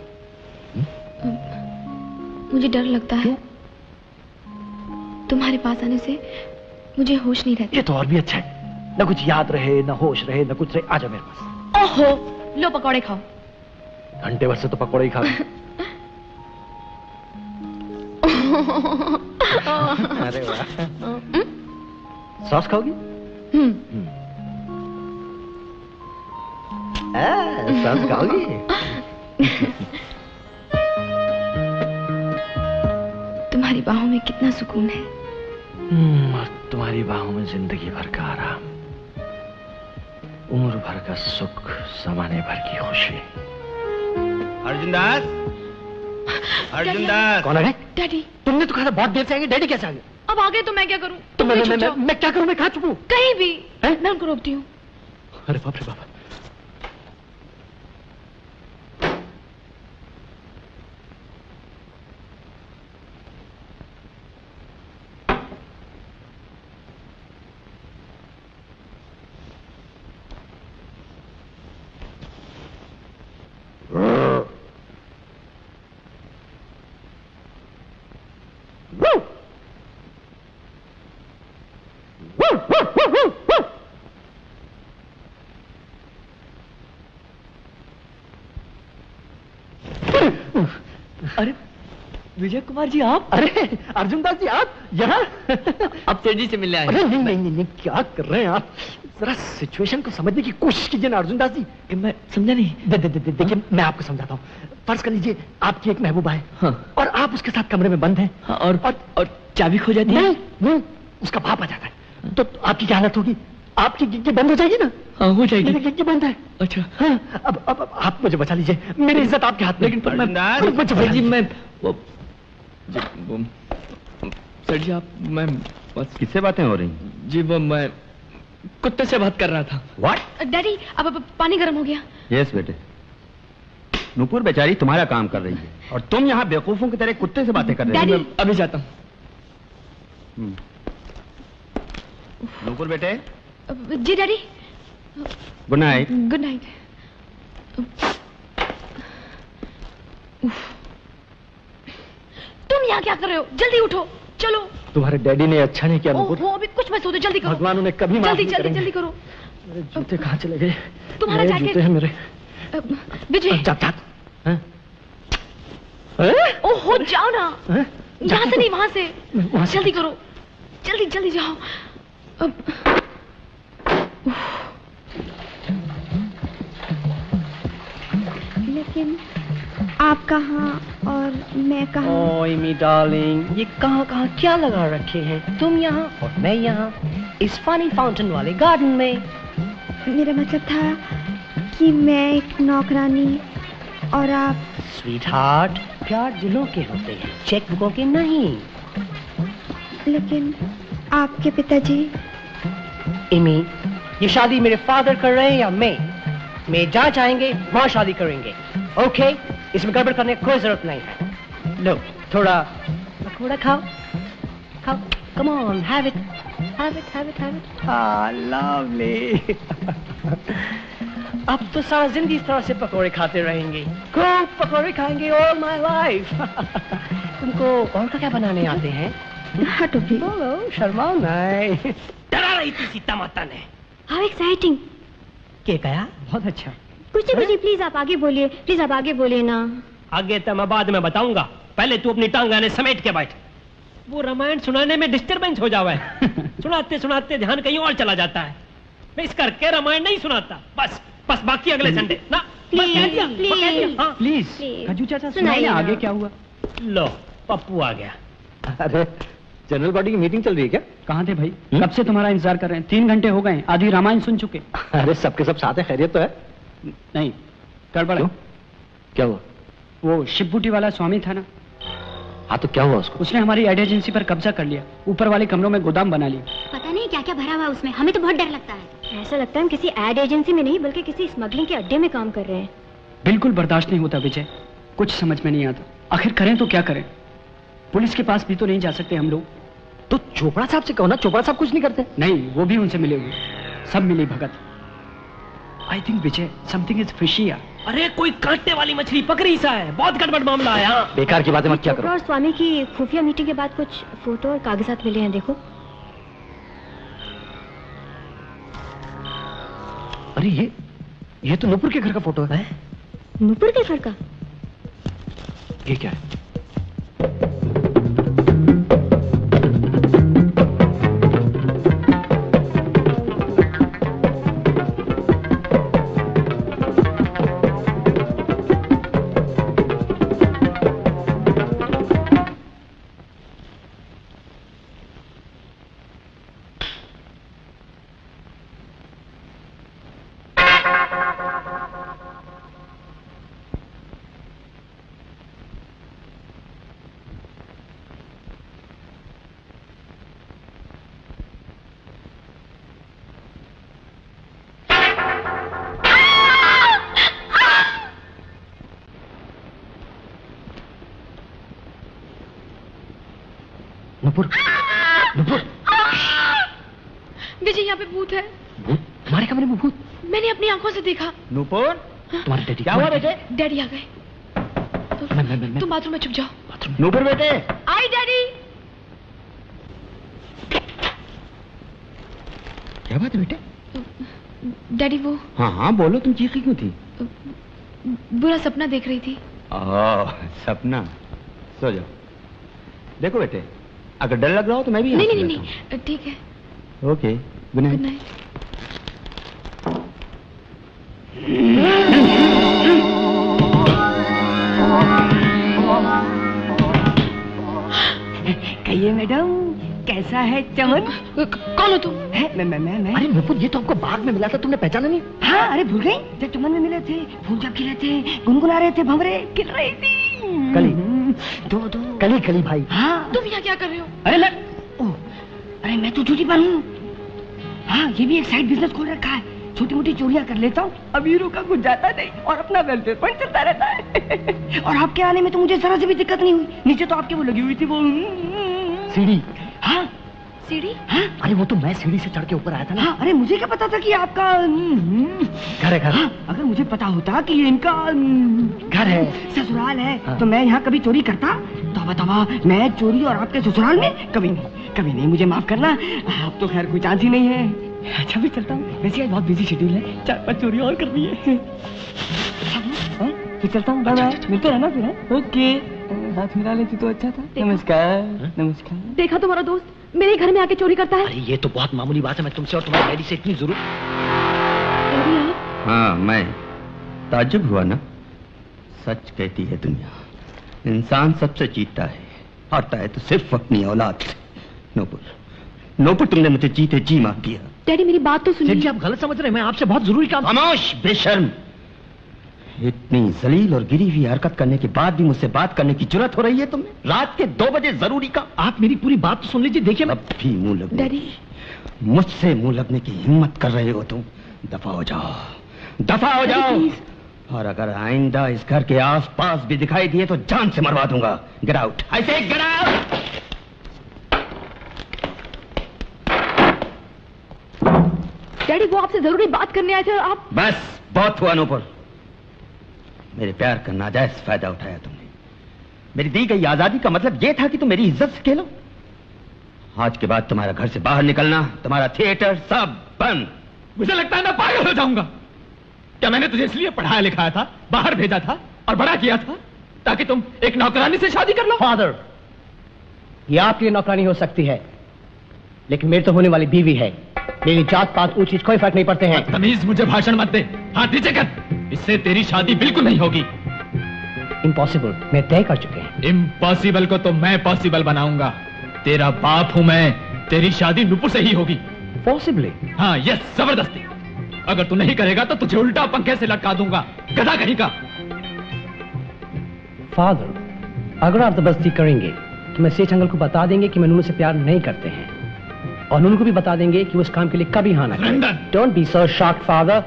Speaker 5: मुझे डर लगता है, तुम्हारे पास आने से मुझे होश नहीं रहता।
Speaker 2: ये तो और भी अच्छा है, ना कुछ याद रहे, ना होश रहे, ना कुछ रहे। आजा मेरे पास।
Speaker 5: ओहो, लो पकौड़े खाओ।
Speaker 2: घंटे भर से तो पकौड़े ही खा रहे। अरे वाह। सॉस खाओगी? सॉस खाओगी?
Speaker 5: तुम्हारी बाहों में कितना सुकून है।
Speaker 2: और तुम्हारी बाहों में जिंदगी भर का आराम, उम्र भर का सुख, जमाने भर की खुशी।
Speaker 7: अर्जुन दास, अर्जुन दास।
Speaker 2: कौन आ गए?
Speaker 5: डैडी।
Speaker 2: तुमने तो कहा था बहुत देर से आएंगे, डैडी कैसे आ गए?
Speaker 5: अब आ गए तो मैं क्या करूं?
Speaker 2: तो मैं क्या करूं? मैं खा चुका हूं।
Speaker 5: कहीं भी मैं उनको रोकती हूँ।
Speaker 2: अरे बाप रे बाप।
Speaker 8: अरे विजय कुमार जी आप?
Speaker 2: अरे अर्जुन दास जी आप यहाँ?
Speaker 8: अब सेठ जी से मिलने आए।
Speaker 2: अरे नहीं नहीं नहीं, क्या कर रहे हैं आप? जरा सिचुएशन को समझने की कोशिश कीजिए ना अर्जुन दास जी।
Speaker 8: मैं समझा नहीं।
Speaker 2: देखिए मैं आपको समझाता हूँ। फर्ज कर लीजिए आपकी एक महबूबा है। हाँ। और आप उसके साथ कमरे में बंद हैं।
Speaker 8: हाँ, और चाबी खो जाती है।
Speaker 2: नहीं, उसका बाप आ जाता है। तो आपकी क्या हालत होगी? आपकी गिग्गी बंद हो जाएगी ना?
Speaker 4: हाँ हो जाएगी।
Speaker 2: मेरी गिग्गी बंद है।
Speaker 4: अच्छा
Speaker 2: हाँ, अब आप मुझे बचा लीजिए, मेरी इज्जत आपके हाथ में।
Speaker 4: लेकिन
Speaker 2: जी मैं
Speaker 4: सर जी आप मैं
Speaker 7: बस किससे बातें हो रही?
Speaker 4: जी वो मैं कुत्ते से बात कर रहा था।
Speaker 7: व्हाट?
Speaker 5: डैडी अब पानी गर्म हो गया।
Speaker 7: यस बेटे, नूपुर बेचारी तुम्हारा काम कर रही है और तुम यहाँ बेवकूफों की तरह कुत्ते से बातें कर रहे हो।
Speaker 4: अभी जाता हूँ।
Speaker 7: नूपुर बेटे।
Speaker 5: जी daddy.
Speaker 7: Good night.
Speaker 5: Good night. तुम यहाँ क्या कर रहे हो? जल्दी उठो, चलो।
Speaker 2: तुम्हारे डैडी ने अच्छा नहीं किया नूपुर।
Speaker 5: वो अभी कुछ मत सोचो, जल्दी करो।
Speaker 2: भगवान उन्हें कभी माफ नहीं करेंगे।
Speaker 5: जल्दी करो।
Speaker 2: मेरे जूते कहाँ चले गए?
Speaker 5: तुम्हारा
Speaker 2: नए
Speaker 5: जैकेट
Speaker 2: जूते हैं मेरे।
Speaker 5: विजय। ओहो जाओ ना, यहाँ से नहीं वहाँ से। जल्दी करो, जल्दी जल्दी जाओ।
Speaker 6: लेकिन आप कहाँ और मैं कहाँ?
Speaker 8: ओए मी डार्लिंग, ये कहाँ क्या लगा रखे हैं? तुम यहाँ और मैं यहाँ, इस फनी फाउंटेन वाले गार्डन में।
Speaker 6: मेरा मतलब था कि मैं एक नौकरानी और आप।
Speaker 8: स्वीट हार्ट, प्यार दिलों के होते हैं, चेक बुकों के नहीं।
Speaker 6: लेकिन आपके पिताजी।
Speaker 8: इमी, ये शादी मेरे फादर कर रहे हैं या मैं जहाँ चाहेंगे वहाँ शादी करेंगे। ओके, इसमें गड़बड़ करने की कोई जरूरत नहीं है। लो थोड़ा पकौड़ा खाओ, come on, have it. Lovely. अब तो सारा जिंदगी इस तरह से पकौड़े खाते रहेंगे, खूब पकौड़े खाएंगे ऑल माय लाइफ। तुमको और क्या बनाने आते हैं?
Speaker 6: हटो भी।
Speaker 8: बोलो, शर्माओ नहीं।
Speaker 1: डरा रही थी सीता माता ने।
Speaker 6: How exciting.
Speaker 8: क्या कहा? बहुत अच्छा।
Speaker 6: कुछ प्लीज आप आगे बोलिए, प्लीज आप आगे बोलिए ना।
Speaker 1: आगे तो मैं बाद में बताऊंगा, पहले तू अपनी टांग आने समेट के बैठ। वो रामायण सुनाने में डिस्टरबेंस हो जावा है। सुनाते सुनाते ध्यान कहीं और चला जाता है। मैं इस करके रामायण नहीं सुनाता, बस बाकी अगले संडे ना।
Speaker 8: प्लीज खजू चाचा सुनाइए, आगे क्या हुआ?
Speaker 1: लो पप्पू आ गया।
Speaker 2: अरे जनरल बॉडी की मीटिंग चल रही है क्या?
Speaker 11: कहाँ थे भाई? कब से तुम्हारा इंतजार कर रहे हैं, 3 घंटे हो गए, आधी रामायण सुन चुके।
Speaker 2: अरे सबके सब साथ है, खैरियत तो है?
Speaker 11: नहीं गड़बड़ है।
Speaker 2: क्या हुआ?
Speaker 11: वो शिवबूटी वाला स्वामी था ना।
Speaker 2: हाँ तो क्या हुआ उसको?
Speaker 11: उसने हमारी एड एजेंसी पर कब्जा कर लिया, ऊपर वाले कमरों में गोदाम बना लिया।
Speaker 6: पता नहीं क्या क्या भरा हुआ उसमें, हमें तो बहुत डर लगता है। ऐसा लगता है हम किसी एड एजेंसी में नहीं बल्कि किसी स्मगलिंग के अड्डे में काम कर रहे हैं।
Speaker 11: बिल्कुल बर्दाश्त नहीं होता विजय, कुछ समझ में नहीं आता। आखिर करें तो क्या करें? पुलिस के पास भी तो नहीं जा सकते हम लोग।
Speaker 2: तो चोपड़ा साहब से कहो ना, चोपड़ा साहब कुछ नहीं करते।
Speaker 11: नहीं, वो भी उनसे मिले हुए, सब मिली भगत। I think Vijay something is fishy.
Speaker 1: अरे कोई काटने वाली मछली पकड़ी सा है, बहुत गड़बड़ मामला है। हाँ
Speaker 2: बेकार की बातें मत क्या करो।
Speaker 6: और स्वामी की खुफिया मीटिंग के बाद कुछ फोटो और कागजात मिले हैं, देखो।
Speaker 2: अरे ये तो नूपुर के घर का फोटो है।
Speaker 6: नूपुर के घर का?
Speaker 2: ये क्या है?
Speaker 5: विजय, यहाँ पे भूत है।
Speaker 2: भूत? तुम्हारे कमरे में भूत?
Speaker 5: मैंने अपनी आंखों से देखा।
Speaker 7: नूपुर,
Speaker 2: तुम्हारे डैडी
Speaker 7: क्या हुआ बेटे?
Speaker 5: डैडी आ गए। तुम बाथरूम में छुप जाओ।
Speaker 7: नूपुर बेटे।
Speaker 5: आई डैडी।
Speaker 7: क्या बात है बेटे?
Speaker 5: डैडी वो।
Speaker 7: हाँ बोलो, तुम चीखी क्यों थी?
Speaker 5: बुरा सपना देख रही थी।
Speaker 7: सपना? सो जाओ। देखो बेटे, अगर डर लग रहा हो तो मैं भी
Speaker 5: नहीं, ठीक है।
Speaker 7: Okay, good night.
Speaker 5: Good night.
Speaker 8: कहिए मैडम, कैसे कैसा है चमन?
Speaker 5: कौन हो तुम?
Speaker 8: मैं
Speaker 2: अरे नुपुर, ये तो हमको बाग में मिला था, तुमने पहचाना नहीं?
Speaker 8: हाँ, अरे भूल गई? जब चमन में मिले थे, फूल जब खिले थे, गुनगुना रहे थे, भंवरे गिर रही थी।
Speaker 2: कली
Speaker 8: दो
Speaker 2: कली कली भाई।
Speaker 8: हाँ,
Speaker 5: तुम यहाँ क्या कर रहे हो?
Speaker 8: अरे मैं तो चोरी पर हूँ। हाँ, ये भी एक साइड बिजनेस खोल रखा है, छोटी मोटी चोरियां कर लेता हूँ, अमीरों का कुछ जाता नहीं और अपना वेलफेयर फंड चलता रहता है। और आपके आने में तो मुझे जरा से भी दिक्कत नहीं हुई। नीचे तो आपके वो लगी हुई थी वो
Speaker 2: सीढ़ी।
Speaker 8: हाँ,
Speaker 5: सीढ़ी?
Speaker 8: हाँ?
Speaker 2: अरे वो तो मैं सीढ़ी से चढ़ के ऊपर आया था ना।
Speaker 8: हाँ, अरे मुझे क्या पता था कि आपका
Speaker 2: घर है। घर।
Speaker 8: हाँ, अगर मुझे पता होता कि ये इनका
Speaker 2: घर है,
Speaker 8: ससुराल है,
Speaker 2: हाँ।
Speaker 8: तो मैं यहाँ कभी चोरी करता? तौबा, मैं चोरी और आपके ससुराल में कभी नहीं। मुझे माफ करना, आप तो खैर कोई चांस ही नहीं है। अच्छा, भी चलता हूँ, वैसे आज बहुत बिजी शेड्यूल है, 4-5 चोरी और करनी है। फिर चलता हूँ, बाय। मिलते रहना फिर। ओके, हाथ मिला लेती तो अच्छा था। नमस्कार। नमस्कार।
Speaker 5: देखा तुम्हारा दोस्त मेरे घर में आके चोरी करता है।
Speaker 2: अरे ये तो बहुत मामूली बात है, मैं तुमसे और तुम्हारी डैडी से इतनी जरूर।
Speaker 7: हाँ, मैं ताज्जुब हुआ ना। सच कहती है दुनिया, इंसान सबसे जीतता है, हारता है तो सिर्फ अपनी औलाद से। नोपुर, तुमने मुझे जीते जी मार दिया।
Speaker 5: डैडी मेरी बात तो सुनिए।
Speaker 2: जी आप गलत समझ रहे हैं, मैं आपसे बहुत जरूरी काम।
Speaker 7: खामोश बेशर्म, इतनी जलील और गिरी हुई हरकत करने के बाद भी मुझसे बात करने की जुर्रत हो रही है तुम्हें? रात के 2 बजे जरूरी काम।
Speaker 2: आप मेरी पूरी बात तो सुन लीजिए। देखिए,
Speaker 7: अब भी मुंह लगने,
Speaker 5: डैडी
Speaker 7: मुझसे मुंह लगने की हिम्मत कर रहे हो तुम? दफा हो जाओ, दफा हो जाओ। और अगर आइंदा इस घर के आसपास भी दिखाई दिए तो जान से मरवा दूंगा। गेट आउट, ऐसे गेट आउट।
Speaker 5: डैडी वो आपसे जरूरी बात करने आए थे और आप।
Speaker 7: बस बहुत हुआ नूपुर, मेरे प्यार का नाजायज फायदा उठाया तुमने। मेरी दी गई आजादी का मतलब यह था कि तुम मेरी इज्जत से खेलो। आज के बाद तुम्हारा घर से बाहर निकलना, तुम्हारा थिएटर सब बंद।
Speaker 4: मुझे लगता है मैं पागल हो जाऊंगा। क्या मैंने तुझे इसलिए पढ़ाया लिखाया था, बाहर भेजा था और बड़ा किया था ताकि तुम एक नौकरानी से शादी कर लो?
Speaker 8: फादर, ये आपके लिए नौकरानी हो सकती है, लेकिन मेरी तो होने वाली बीवी है। मेरी जात पात ऊंच नीच कोई फर्क नहीं पड़ते हैं।
Speaker 4: तमीज, मुझे भाषण मत दे। हाथ नीचे कर, इससे तेरी शादी बिल्कुल नहीं होगी।
Speaker 8: इम्पॉसिबल, मैं तय कर चुके हैं।
Speaker 4: इम्पॉसिबल को तो मैं पॉसिबल बनाऊंगा। तेरा बाप हूं मैं, तेरी शादी नुपुर से ही होगी।
Speaker 8: पॉसिबली?
Speaker 4: हाँ, यस, जबरदस्ती। अगर तू नहीं करेगा तो तुझे उल्टा पंखे से लटका दूंगा, गधा कहीं का।
Speaker 8: फादर, अगर आप जबरदस्ती करेंगे तो मैं सेठ अंकल को बता देंगे कि मैं नूनू से प्यार नहीं करते हैं, और नूनू को भी बता देंगे कि वो इस काम के लिए कभी हाँ ना करें। Don't be so shocked father.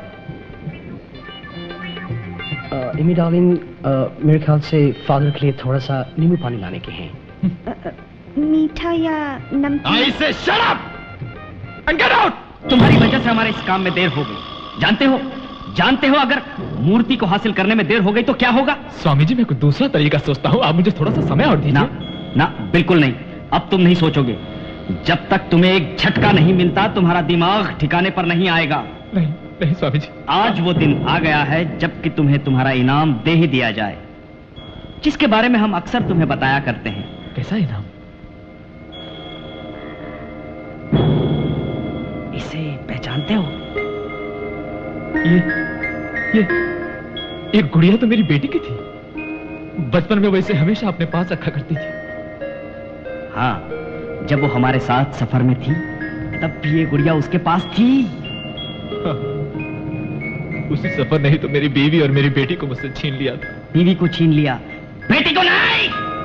Speaker 8: Immi darling, मेरे ख्याल से फादर के लिए थोड़ा सा नींबू पानी लाने के हैं।
Speaker 6: मीठा या नमकीन?
Speaker 4: I say shut up and get out!
Speaker 11: तुम्हारी वजह से हमारे इस काम में देर हो गई। जानते हो अगर मूर्ति को हासिल करने में देर हो गई तो क्या होगा?
Speaker 4: स्वामी जी, मैं कुछ दूसरा तरीका सोचता हूँ, आप मुझे थोड़ा सा समय और दीजिए।
Speaker 11: ना, बिल्कुल नहीं। अब तुम नहीं सोचोगे। जब तक तुम्हें एक झटका नहीं मिलता तुम्हारा दिमाग ठिकाने पर नहीं आएगा।
Speaker 4: नहीं स्वामी जी।
Speaker 11: आज वो दिन आ गया है जबकि तुम्हें तुम्हारा इनाम दे ही दिया जाए, जिसके बारे में हम अक्सर तुम्हें बताया करते हैं।
Speaker 4: कैसा इनाम?
Speaker 11: इसे पहचानते हो?
Speaker 4: ये गुड़िया तो मेरी बेटी की थी। बचपन में वैसे हमेशा अपने पास रखा करती थी।
Speaker 11: हाँ, जब वो हमारे साथ सफर में थी तब भी ये गुड़िया उसके पास थी।
Speaker 4: हाँ, उसी सफर नहीं तो मेरी बीवी और मेरी बेटी को मुझसे छीन लिया था।
Speaker 11: बीवी को छीन लिया, बेटी को नहीं।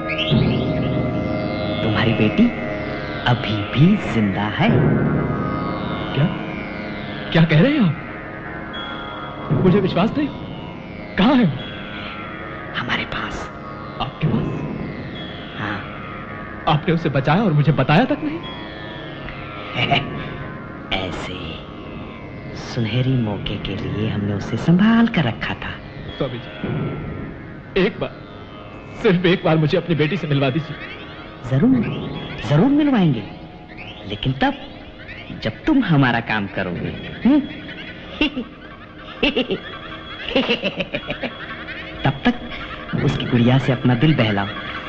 Speaker 11: तुम्हारी बेटी अभी भी जिंदा है।
Speaker 4: क्या कह रहे हैं आप? मुझे विश्वास नहीं। कहाँ है?
Speaker 11: हमारे पास।
Speaker 4: आपके पास?
Speaker 11: हाँ।
Speaker 4: आपने उसे बचाया और मुझे बताया तक नहीं?
Speaker 11: ऐसे सुनहरी मौके के लिए हमने उसे संभाल कर रखा था।
Speaker 4: स्वामी जी, एक बार, सिर्फ एक बार मुझे अपनी बेटी से मिलवा दीजिए।
Speaker 11: जरूर मिलवाएंगे, लेकिन तब जब तुम हमारा काम करोगे। तब तक उसकी गुड़िया से अपना दिल बहलाओ।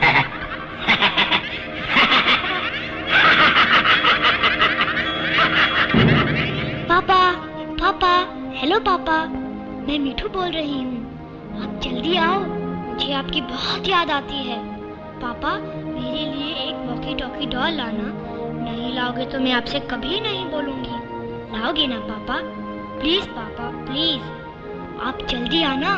Speaker 10: पापा, हेलो पापा, मैं मीठू बोल रही हूँ। आप जल्दी आओ, मुझे आपकी बहुत याद आती है। पापा, मेरे लिए एक वॉकी टॉकी डॉल लाना। नहीं
Speaker 12: लाओगे तो मैं आपसे कभी नहीं बोलूंगी। लाओगे ना पापा? प्लीज पापा प्लीज, आप जल्दी आना।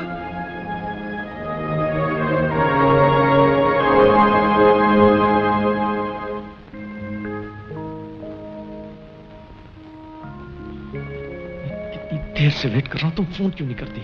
Speaker 2: कितनी देर से वेट कर रहा हूं, तुम फोन क्यों नहीं करती?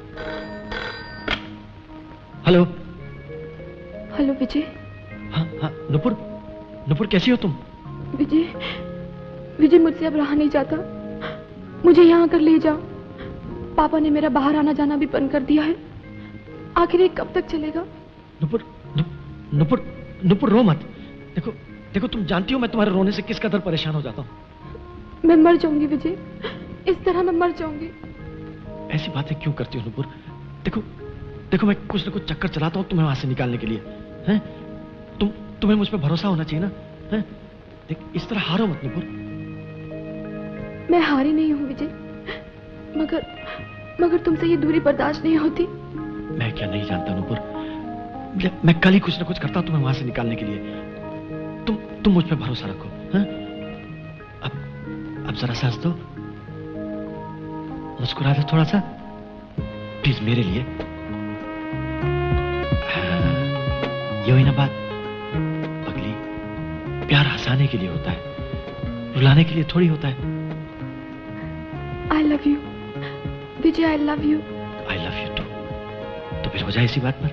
Speaker 2: Hello
Speaker 5: hello Vijay.
Speaker 2: हाँ हाँ नुपुर, नुपुर कैसी हो तुम?
Speaker 5: विजय, विजय मुझसे अब रहा नहीं जाता, मुझे यहाँ कर ले जाओ। पापा ने मेरा बाहर आना जाना भी बंद कर दिया है। आखिर ये कब तक चलेगा?
Speaker 2: नुपुर, नुपुर, नुपुर रो मत। देखो देखो, तुम जानती हो मैं तुम्हारे रोने से किस कदर परेशान हो जाता हूँ।
Speaker 5: मैं मर जाऊंगी विजय, इस तरह मैं मर जाऊंगी।
Speaker 2: ऐसी बातें क्यों करती हो नुपुर? देखो देखो, मैं कुछ न कुछ चक्कर चलाता हूँ तुम्हें वहां से निकालने के लिए, हैं? तुम्हें मुझ पर भरोसा होना चाहिए ना, हैं? देख, इस तरह हारो मत नुपुर।
Speaker 5: मैं हारी नहीं हूँ विजय, मगर तुमसे ये दूरी बर्दाश्त नहीं होती।
Speaker 2: मैं क्या नहीं जानता नुपुर, मैं कल ही कुछ न कुछ करता हूँ तुम्हें वहां से निकालने के लिए। तुम मुझ पर भरोसा रखो, हैं? अब जरा सांस दो, मुस्कुरा दो थोड़ा सा प्लीज मेरे लिए। ये हुई ना बात पगली, प्यार हंसाने के लिए होता है, रुलाने के लिए थोड़ी होता है।
Speaker 5: I love you Vijay, I love you।
Speaker 2: I love you too। तो फिर हो जाए इसी बात पर।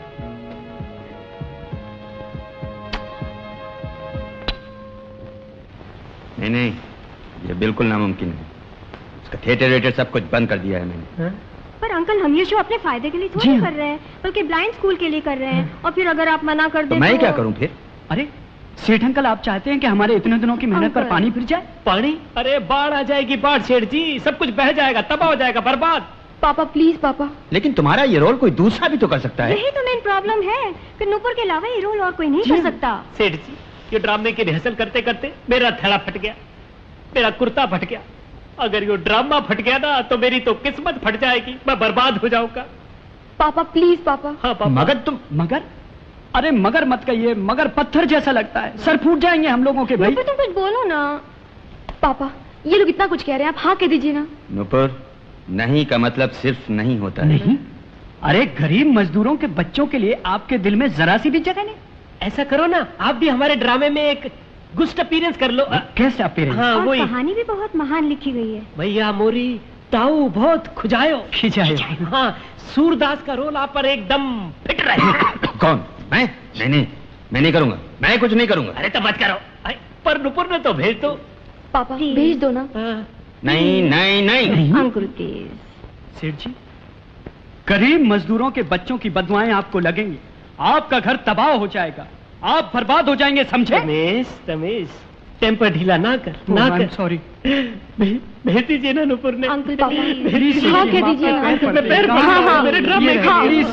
Speaker 7: नहीं, ये बिल्कुल नामुमकिन है। इसका थिएटर वेटर सब कुछ बंद कर दिया है मैंने।
Speaker 13: पर अंकल, हम ये शो अपने फायदे के लिए थोड़ी कर रहे हैं, बल्कि ब्लाइंड स्कूल के लिए कर रहे हैं। और फिर अगर आप मना कर दें
Speaker 7: तो मैं क्या करूं फिर?
Speaker 3: अरे सेठ अंकल, आप चाहते हैं कि हमारे इतने दिनों की मेहनत पर पानी फिर जाए?
Speaker 1: पानी? अरे बाढ़ आ जाएगी, बाढ़ सेठ जी, सब कुछ बह जाएगा, तबाह हो जाएगा, बर्बाद।
Speaker 5: पापा प्लीज पापा।
Speaker 7: लेकिन तुम्हारा ये रोल कोई दूसरा भी तो कर सकता है।
Speaker 13: यही तो मेन प्रॉब्लम है कि नुपुर के अलावा ये रोल और कोई नहीं कर सकता।
Speaker 1: सेठ जी, ये ड्रामे की रिहर्सल करते करते मेरा थैला फट गया, मेरा कुर्ता फट गया। अगर ये ड्रामा फट गया ना तो मेरी तो किस्मत फट जाएगी, मैं बर्बाद हो जाऊंगा।
Speaker 5: पापा प्लीज पापा।
Speaker 1: हाँ पापा।
Speaker 3: मगर तुम मगर? अरे मगर मत कहिए, मगर पत्थर जैसा लगता है, सर फूट जाएंगे हम लोगों के भाई।
Speaker 13: तुम कुछ बोलो ना।
Speaker 5: पापा ये लोग इतना कुछ कह रहे हैं, आप हाँ कह दीजिए ना।
Speaker 7: नुपुर, नहीं का मतलब सिर्फ नहीं होता है।
Speaker 3: नहीं? अरे गरीब मजदूरों के बच्चों के लिए आपके दिल में जरा सी भी जगह नहीं?
Speaker 1: ऐसा करो ना, आप भी हमारे ड्रामे में एक गुस्ट अपीयरेंस कर लो।
Speaker 3: कैसे अपीयरेंस?
Speaker 1: हाँ
Speaker 13: और
Speaker 1: वही।
Speaker 13: कहानी भी बहुत महान लिखी गई है।
Speaker 1: भैया मोरी ताऊ बहुत खुजायो।
Speaker 3: खिंचायो।
Speaker 1: हाँ, सूरदास का रोल आप पर एकदम फिट रहे।
Speaker 7: कौन? मैं? नहीं, मैं नहीं करूंगा, मैं कुछ नहीं करूंगा।
Speaker 1: अरे तो मत करो। पर नुपुर ने तो भेज दो।
Speaker 5: पापा भेज दो ना।
Speaker 7: नहीं नहीं नहीं।
Speaker 13: अंकुर प्लीज।
Speaker 3: सेठ जी, गरीब मजदूरों के बच्चों की बदुआएं आपको लगेंगी, आपका घर तबाह हो जाएगा, आप बर्बाद हो जाएंगे, समझे?
Speaker 1: तमीज टेम्पर ढीला ना कर, ना कर।
Speaker 3: सॉरी।
Speaker 1: भेज दीजिए ना नुपुर ने।
Speaker 5: अंकल पापा
Speaker 13: हाँ कह दीजिए ना अंकल।
Speaker 1: मैं पैर पकड़ रहा हूं, मेरे ड्रम में।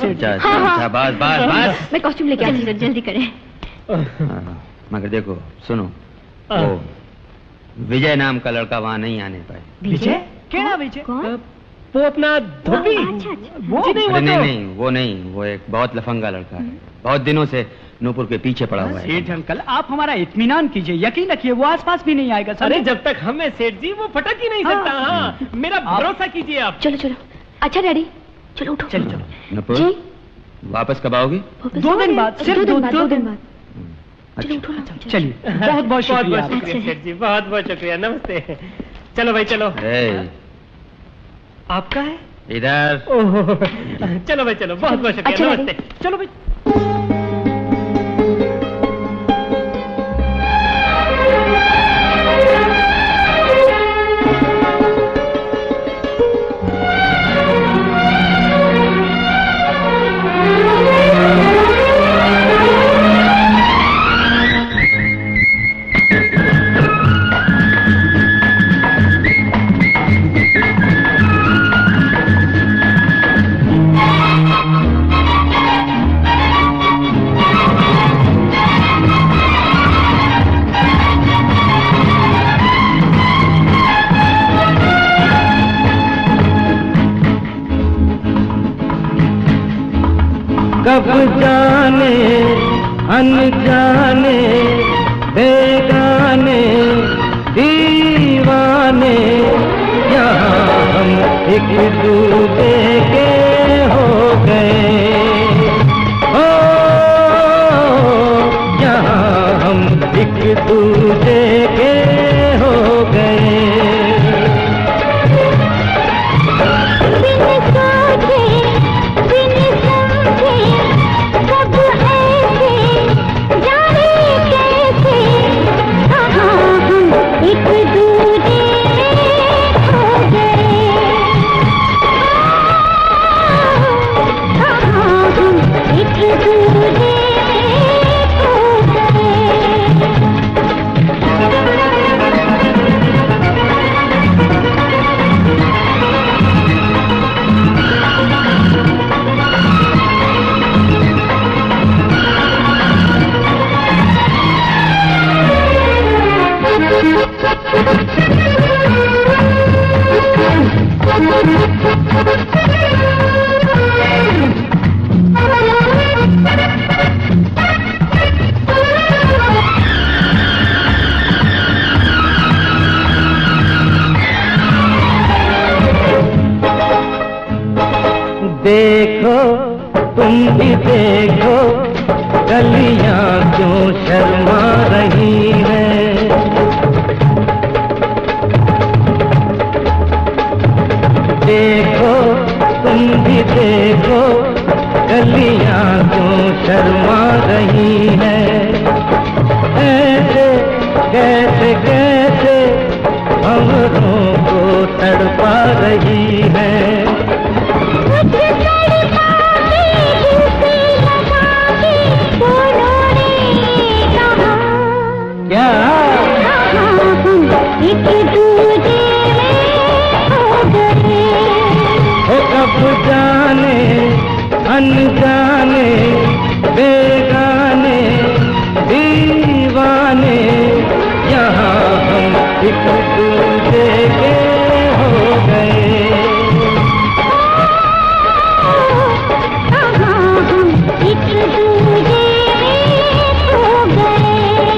Speaker 7: बस बस बस।
Speaker 5: मैं कॉस्ट्यूम लेके आती हूँ।
Speaker 13: जल्दी करें।
Speaker 7: मगर देखो सुनो, वो विजय नाम का लड़का वहाँ नहीं आने पाए।
Speaker 3: विजय? केड़ा विजय?
Speaker 1: वो अपना धोबी।
Speaker 13: अच्छा
Speaker 3: वो
Speaker 7: नहीं, वो नहीं, वो एक बहुत लफंगा लड़का है, बहुत दिनों से नूपुर के पीछे पड़ा हुआ है।
Speaker 3: सेठ अंकल, आप हमारा इत्मीनान कीजिए, यकीन रखिए वो आसपास भी नहीं आएगा।
Speaker 1: अरे जब तक हमें सेठ जी वो फटक ही नहीं सकता। हाँ, मेरा भरोसा कीजिए आप।
Speaker 5: चलो चलो। अच्छा डैडी चलो उठो।
Speaker 3: चलो चलो।
Speaker 7: नूपुर
Speaker 5: जी
Speaker 7: वापस कब आओगी?
Speaker 3: 2 दिन बाद। सिर्फ 2 दिन
Speaker 5: बाद। चलो उठो ना।
Speaker 3: चलिए, बहुत बहुत शुक्रिया
Speaker 1: सेठ जी, बहुत बहुत शुक्रिया। नमस्ते। चलो भाई चलो। आपका है
Speaker 7: इधर।
Speaker 1: चलो भाई चलो, बहुत बहुत शुक्रिया। नमस्ते। चलो भाई।
Speaker 9: कब जाने अनजाने बेगाने एक दूजे के हो गए, ओ यहाँ हम एक दूजे के हो गए। देखो तुम भी देखो, गलियां क्यों शर्मा रही हैं। देखो तुम भी देखो, गलियां क्यों शर्मा रही हैं। ऐसे कैसे कैसे हमरों को तड़पा रही हैं। एक दूजे हो गए, कब जाने अनजाने बेगाने दीवाने, यहाँ हम एक दूजे के हो गए। हम एक दूजे हो गए।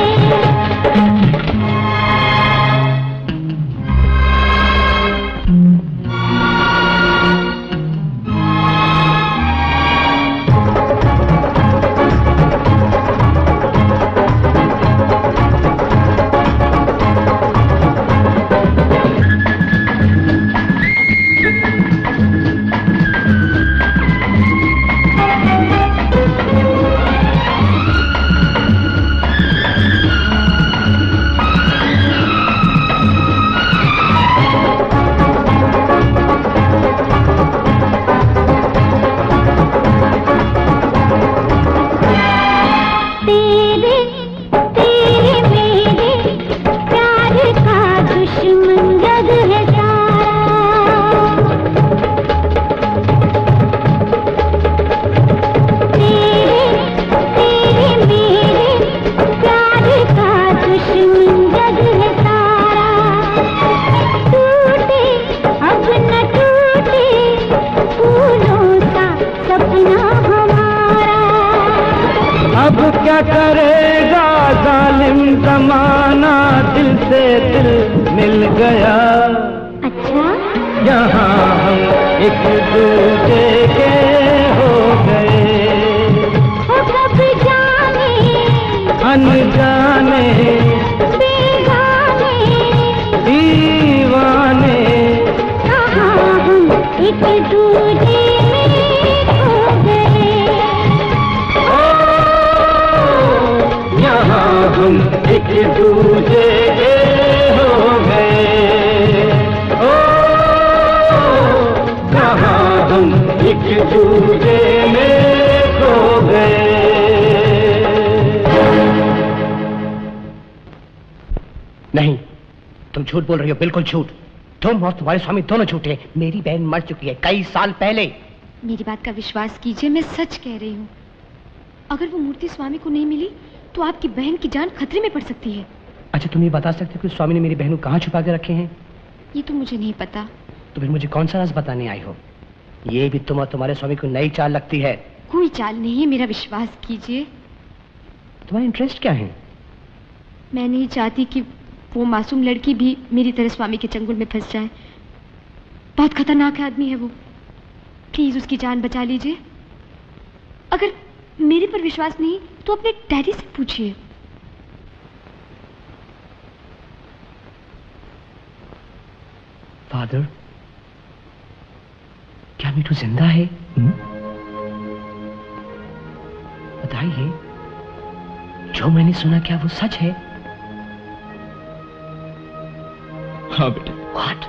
Speaker 9: करेगा जालिम जमाना, दिल से दिल मिल गया। अच्छा, यहाँ हम एक दूजे के हो गए। कब जाने अनजाने बेगाने दीवाने, यहाँ हम एक दूजे हम एक दूजे के हो गए। ओ कहाँ हम एक दूजे में खो गए।
Speaker 8: नहीं, तुम झूठ बोल रही हो, बिल्कुल झूठ। तुम और तुम्हारे स्वामी दोनों झूठे। मेरी बहन मर चुकी है कई साल पहले।
Speaker 5: मेरी बात का विश्वास कीजिए, मैं सच कह रही हूँ। अगर वो मूर्ति स्वामी को नहीं मिली तो आपकी बहन की जान खतरे में पड़ सकती है।
Speaker 8: अच्छा, तुम ये बता सकते हो कि स्वामी ने मेरी बहन को कहाँ छुपा के रखे हैं?
Speaker 5: ये तो मुझे नहीं पता।
Speaker 8: तो फिर मुझे कौन सा राज बताने आई हो? ये भी तुम और तुम्हारे स्वामी को नई चाल लगती है।
Speaker 5: कोई चाल नहीं है, मेरा विश्वास कीजिए।
Speaker 8: तुम्हारा इंटरेस्ट क्या है?
Speaker 5: मैं नहीं चाहती कि वो मासूम लड़की भी मेरी तरह स्वामी के चंगुल में फंस जाए। बहुत खतरनाक आदमी है वो। प्लीज उसकी जान बचा लीजिए। अगर मेरे पर विश्वास नहीं तो अपने डैडी से पूछिए।
Speaker 8: फादर, क्या मिठू जिंदा है? बताइए, जो मैंने सुना क्या वो सच है?
Speaker 4: हाँ बेटे।
Speaker 8: What?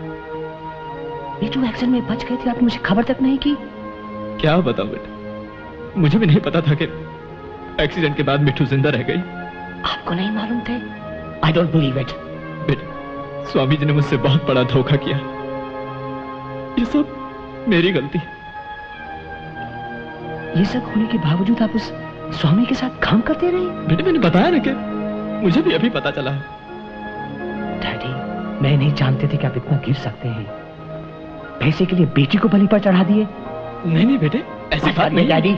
Speaker 8: मिठू एक्सीडेंट में बच गए थे, आपने मुझे खबर तक नहीं की?
Speaker 4: क्या बताऊं बेटा, मुझे भी नहीं पता था कि एक्सीडेंट के बाद मिठू जिंदा रह गई।
Speaker 8: आपको नहीं मालूम थे? I don't believe it.
Speaker 4: बेटा, स्वामी जी ने मुझसे बहुत बड़ा धोखा किया। ये सब मेरी गलती।
Speaker 8: ये सब होने के बावजूद आप उस स्वामी के साथ काम करते रहे?
Speaker 4: बेटे, मैंने बताया ना कि मुझे भी अभी पता चला है।
Speaker 8: डैडी, मैं नहीं जानते थे कि आप इतना गिर सकते हैं। पैसे के लिए बेटी को बलि पर चढ़ा दिए?
Speaker 4: नहीं नहीं बेटे, ऐसी बात नहीं।
Speaker 8: डैडी,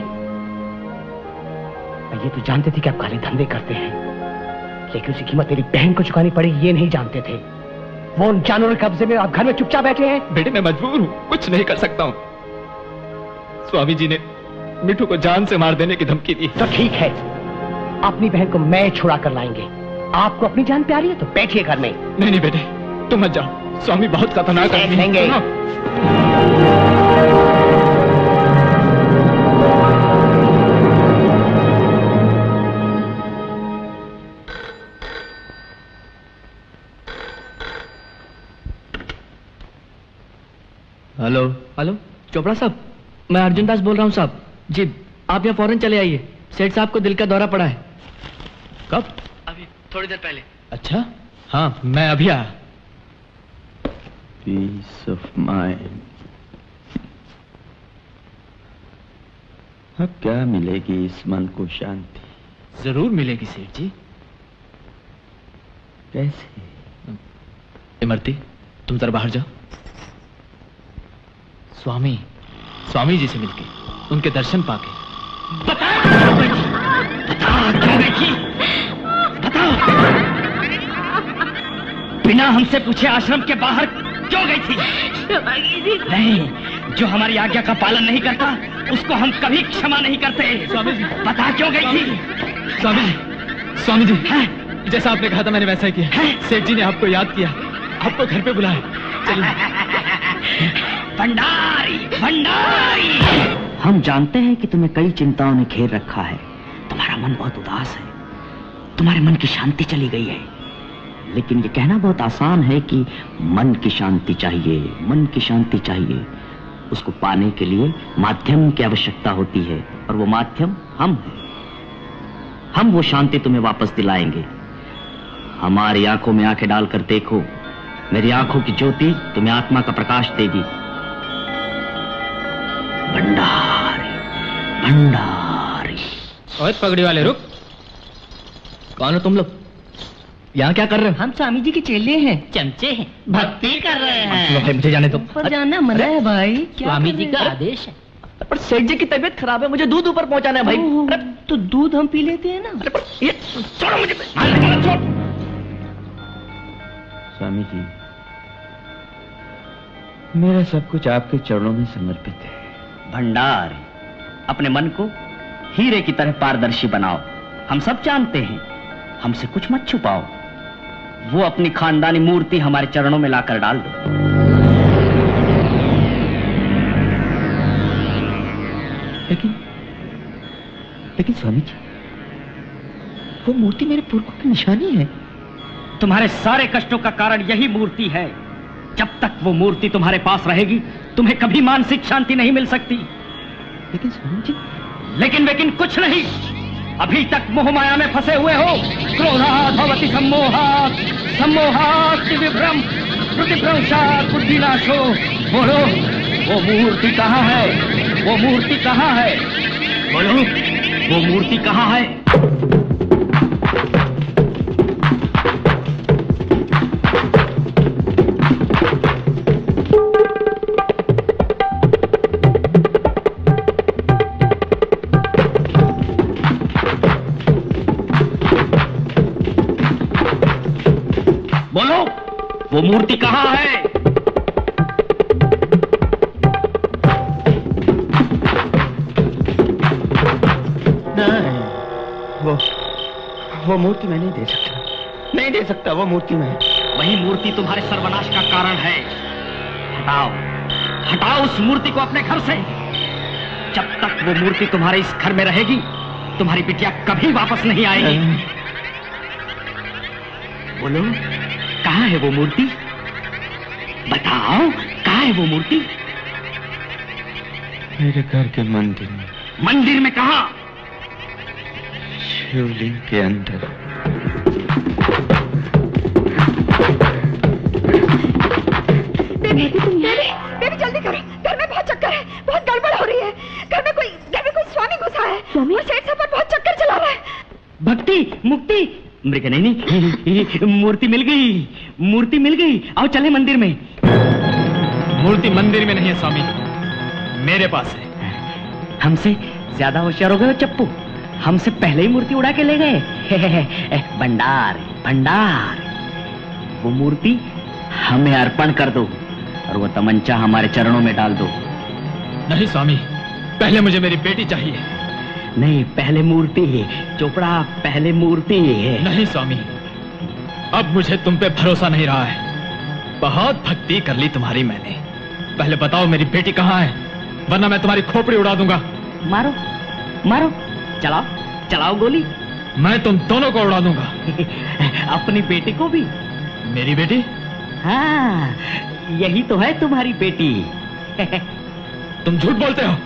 Speaker 8: ये तो जानते थे कि आप काले धंधे करते हैं, लेकिन उसकी कीमत तेरी बहन को चुकानी पड़ी ये नहीं जानते थे। वो उन जानवरों के कब्जे में आप घर में चुपचाप बैठे हैं।
Speaker 4: बेटे, मैं मजबूर हूँ, कुछ नहीं कर सकता हूँ। स्वामी जी ने मिठू को जान से मार देने की धमकी दी।
Speaker 8: तो ठीक है, अपनी बहन को मैं छुड़ा कर लाएंगे। आपको अपनी जान प्यारी है तो बैठिए घर में।
Speaker 4: नहीं नहीं बेटे, तुम मत जाओ, स्वामी बहुत खतरनाक आदमी है।
Speaker 11: हेलो
Speaker 14: हेलो, चोपड़ा साहब, मैं अर्जुन दास बोल रहा हूँ साहब। जी, आप यहाँ फौरन चले आइए, सेठ साहब को दिल का दौरा पड़ा है।
Speaker 4: कब?
Speaker 14: अभी थोड़ी देर पहले।
Speaker 4: अच्छा, हाँ मैं अभी आया।
Speaker 7: Peace of mind. अब क्या मिलेगी इस मन को शांति?
Speaker 4: जरूर मिलेगी सेठ जी।
Speaker 7: कैसे?
Speaker 4: इमरती, तुम जरा बाहर जाओ। स्वामी जी से मिलके, उनके दर्शन पाके।
Speaker 11: बता क्या बैठी? बताओ, बिना हमसे पूछे आश्रम के बाहर क्यों गई थी? नहीं, जो हमारी आज्ञा का पालन नहीं करता उसको हम कभी क्षमा नहीं करते।
Speaker 4: स्वामी जी,
Speaker 11: बता क्यों गई थी?
Speaker 4: स्वामी जी, जैसा आपने कहा था मैंने वैसा ही किया। सेठ जी ने आपको याद किया, आपको घर पे बुलाया। चलिए।
Speaker 11: भंडारी, भंडारी।
Speaker 2: हम जानते हैं कि तुम्हें कई चिंताओं ने घेर रखा है। तुम्हारा मन बहुत उदास है, तुम्हारे मन की शांति चली गई है। लेकिन ये कहना बहुत आसान है कि मन की शांति चाहिए, मन की शांति चाहिए। उसको पाने के लिए माध्यम की आवश्यकता होती है, और वो माध्यम हम हैं। हम वो शांति तुम्हें वापस दिलाएंगे। हमारी आंखों में आंखें डालकर देखो, मेरी आंखों की ज्योति तुम्हें आत्मा का प्रकाश देगी। भंडारी, भंडारी।
Speaker 14: ओए पगड़ी वाले, रुक। कौन हो तुम लोग? यहाँ क्या कर रहे हो?
Speaker 8: हम स्वामी जी के चेले हैं,
Speaker 14: चमचे हैं,
Speaker 8: भक्ति कर रहे हैं।
Speaker 14: मुझे जाने दो।
Speaker 8: ऊपर जाना मना है भाई।
Speaker 14: स्वामी जी का आदेश है।
Speaker 8: पर सेठ जी की तबीयत खराब है, मुझे दूध ऊपर पहुंचाना है भाई। अरे तो दूध हम पी लेते हैं ना।
Speaker 11: ये छोड़ो मुझे।
Speaker 7: स्वामी जी, मेरा सब कुछ आपके चरणों में समर्पित है।
Speaker 11: भंडार, अपने मन को हीरे की तरह पारदर्शी बनाओ। हम सब जानते हैं, हमसे कुछ मत छुपाओ। वो अपनी खानदानी मूर्ति हमारे चरणों में लाकर डाल दो।
Speaker 7: लेकिन स्वामी जी, वो मूर्ति मेरे पुरखों की निशानी है।
Speaker 11: तुम्हारे सारे कष्टों का कारण यही मूर्ति है। जब तक वो मूर्ति तुम्हारे पास रहेगी, तुम्हें कभी मानसिक शांति नहीं मिल सकती।
Speaker 7: लेकिन स्वामी जी,
Speaker 11: लेकिन कुछ नहीं। अभी तक मोह माया में फंसे हुए हो। क्रोधात् भवति सम्मोहात्, सम्मोहात् विभ्रम, प्रतिभ्रंशात् बुद्धिनाशो। बोलो, वो मूर्ति कहाँ है? वो मूर्ति कहाँ है? बोलो, वो मूर्ति कहाँ है? बोलो, वो मूर्ति कहाँ है?
Speaker 7: नहीं, वो मूर्ति मैं नहीं दे सकता, नहीं दे सकता वो मूर्ति मैं।
Speaker 11: वही मूर्ति तुम्हारे सर्वनाश का कारण है। हटाओ, हटाओ उस मूर्ति को अपने घर से। जब तक वो मूर्ति तुम्हारे इस घर में रहेगी, तुम्हारी बिटिया कभी वापस नहीं आएगी। बोलो, कहाँ है वो मूर्ति? बताओ, कहाँ है वो मूर्ति?
Speaker 7: मेरे घर के मंदिर में।
Speaker 11: मंदिर में कहाँ?
Speaker 7: शिवलिंग के अंदर।
Speaker 6: बेबी जल्दी करो, घर में बहुत चक्कर है, बहुत गड़बड़ हो रही है। घर में कोई स्वामी घुसा है। स्वामी? और सेठ साहब पर बहुत चक्कर चला रहा है।
Speaker 11: भक्ति, मुक्ति, मृग नहीं, मूर्ति मिल गई, मूर्ति मिल गई। आओ चले मंदिर में।
Speaker 4: मूर्ति मंदिर में नहीं है स्वामी, मेरे पास है।
Speaker 11: हमसे ज्यादा होशियार हो गए हो चप्पू, हमसे पहले ही मूर्ति उड़ा के ले गए। भंडार, भंडार। वो मूर्ति हमें अर्पण कर दो और वो तमंचा हमारे चरणों में डाल दो।
Speaker 4: नहीं स्वामी, पहले मुझे मेरी बेटी चाहिए।
Speaker 11: नहीं, पहले मूर्ति चोपड़ा, पहले मूर्ति।
Speaker 4: नहीं स्वामी, अब मुझे तुम पे भरोसा नहीं रहा है। बहुत भक्ति कर ली तुम्हारी मैंने। पहले बताओ मेरी बेटी कहाँ है, वरना मैं तुम्हारी खोपड़ी उड़ा दूंगा।
Speaker 11: मारो, मारो, चलाओ, चलाओ गोली।
Speaker 4: मैं तुम दोनों को उड़ा दूंगा।
Speaker 11: अपनी बेटी को भी?
Speaker 4: मेरी बेटी?
Speaker 11: हाँ, यही तो है तुम्हारी बेटी।
Speaker 4: तुम झूठ बोलते हो।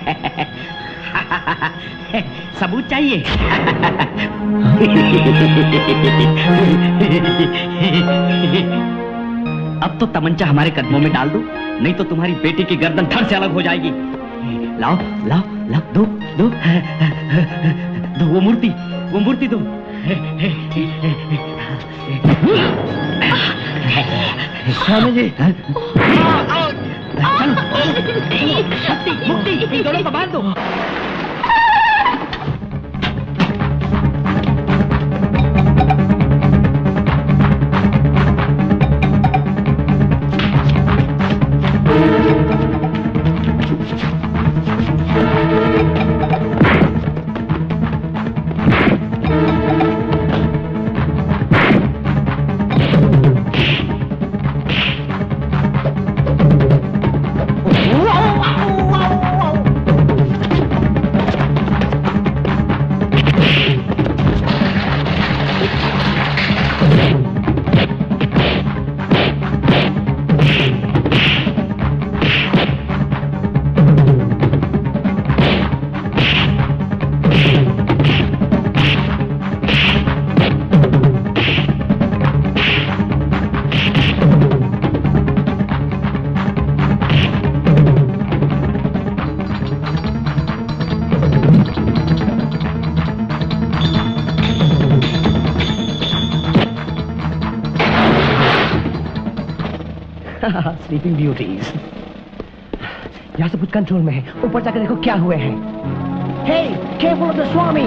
Speaker 11: सबूत चाहिए? अब तो तमंचा हमारे कदमों में डाल दो, नहीं तो तुम्हारी बेटी की गर्दन धड़ से अलग हो जाएगी। लाओ, लाओ, लाओ, दो, दो, दो वो मूर्ति दो।
Speaker 2: स्वामी जी,
Speaker 11: चलो, मुक्ति, इन दोनों को बांध दो।
Speaker 8: स्लीपिंग ब्यूटीज, यहाँ सब कुछ कंट्रोल में है। ऊपर जाकर देखो क्या हुए हैं। Hey, careful of the Swami.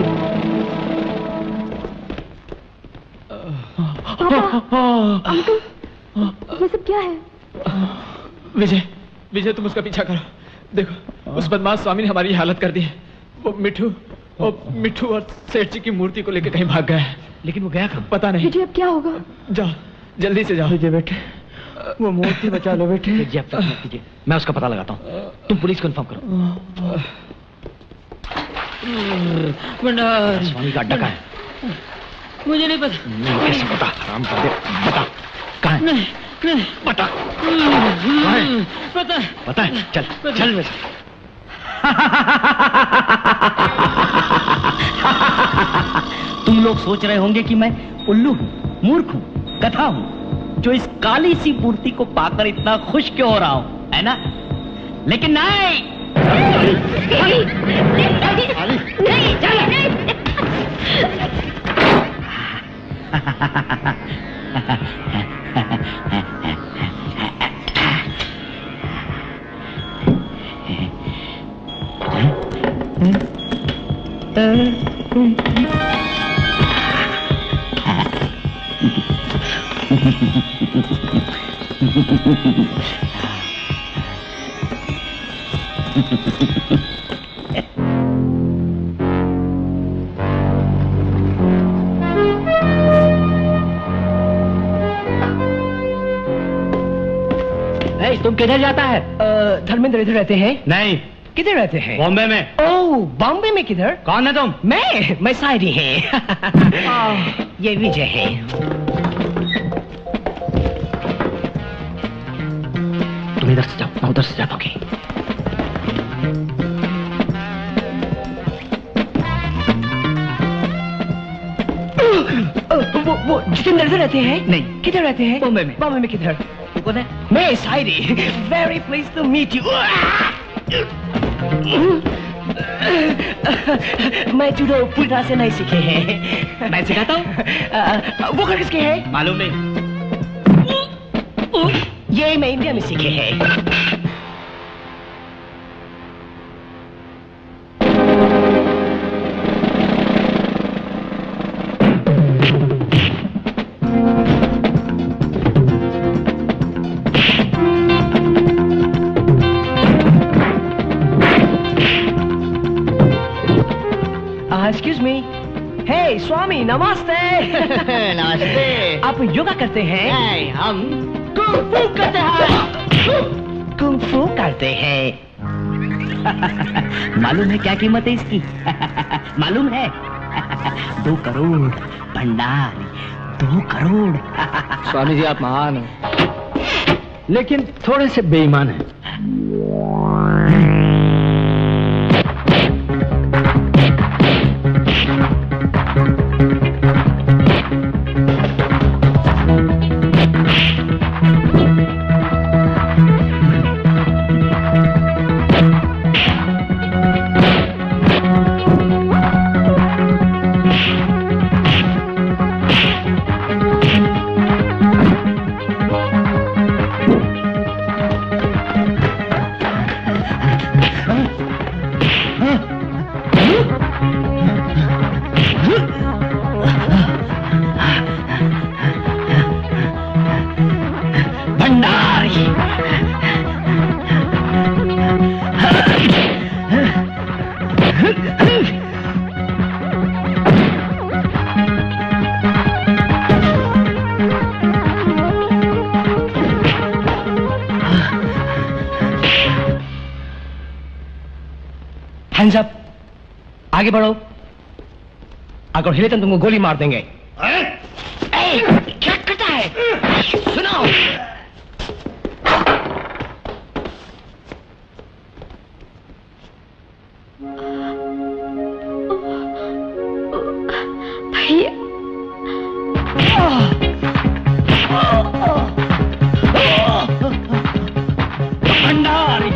Speaker 5: Uncle, ये सब क्या है?
Speaker 4: विजय, विजय तुम उसका पीछा करो। देखो, उस बदमाश स्वामी ने हमारी हालत कर दी है। वो मिठू और सेठ जी की मूर्ति को लेकर कहीं भाग गया है।
Speaker 8: लेकिन वो गया कहाँ?
Speaker 4: पता नहीं।
Speaker 5: विजय, अब क्या होगा?
Speaker 4: जाओ, जल्दी से जाओ।
Speaker 2: विजय बेटे, वो मूर्ति बचा लो बेटे।
Speaker 8: जी, अब तक मत कीजिए, मैं उसका पता लगाता हूँ। तुम पुलिस को इन्फॉर्म करो।
Speaker 14: भंडार,
Speaker 8: स्वामी का अड्डा कहाँ है?
Speaker 14: मुझे नहीं पता।
Speaker 8: नहीं, कैसे पता? आराम कर दे, बता कहाँ है?
Speaker 14: नहीं, नहीं
Speaker 8: बता।
Speaker 14: पता
Speaker 8: पता है? चल, चल वैसे।
Speaker 11: तुम लोग सोच रहे होंगे कि मैं उल्लू हूँ, मूर्ख हूँ, गधा हूँ, जो इस काली सी मूर्ति को पाकर इतना खुश क्यों हो रहा हूँ, है ना? लेकिन नहीं,
Speaker 14: तुम किधर जाता है?
Speaker 8: धर्मेंद्र इधर रहते हैं?
Speaker 14: नहीं।
Speaker 8: किधर रहते हैं?
Speaker 14: बॉम्बे में।
Speaker 8: ओह, बॉम्बे में किधर?
Speaker 14: कौन है तुम?
Speaker 8: मैं शायरी है। ये विजय है।
Speaker 2: तुम इधर से जाओ, मैं उधर से जाता हूँ।
Speaker 8: वो जितेंद्र इधर रहते हैं?
Speaker 14: नहीं।
Speaker 8: किधर रहते हैं?
Speaker 14: बॉम्बे में।
Speaker 8: बॉम्बे में किधर?
Speaker 14: कौन है?
Speaker 8: मैं शायरी। Very please to meet you. मैं जूडो पूरी तरह से नहीं सीखे हैं।
Speaker 14: मैं सिखाता हूँ।
Speaker 8: वो घर किसके है?
Speaker 14: मालूम नहीं।
Speaker 8: ये मैं इंडिया में सीखे हैं। Excuse me. हे स्वामी, नमस्ते।
Speaker 2: नमस्ते।
Speaker 8: आप योगा करते हैं?
Speaker 2: नहीं, हम कुंग-फू करते हैं।
Speaker 8: कुंग-फू करते हैं।
Speaker 2: मालूम है क्या कीमत है इसकी? मालूम है? 2 करोड़ भंडार। 2 करोड़।
Speaker 14: स्वामी जी आप महान हैं,
Speaker 2: लेकिन थोड़े से बेईमान हैं।
Speaker 8: हैंड्स अप, आगे बढ़ो। अगर हिले तो तुमको गोली मार देंगे। क्या करता है? सुनो।
Speaker 5: भैया।
Speaker 8: भंडारी।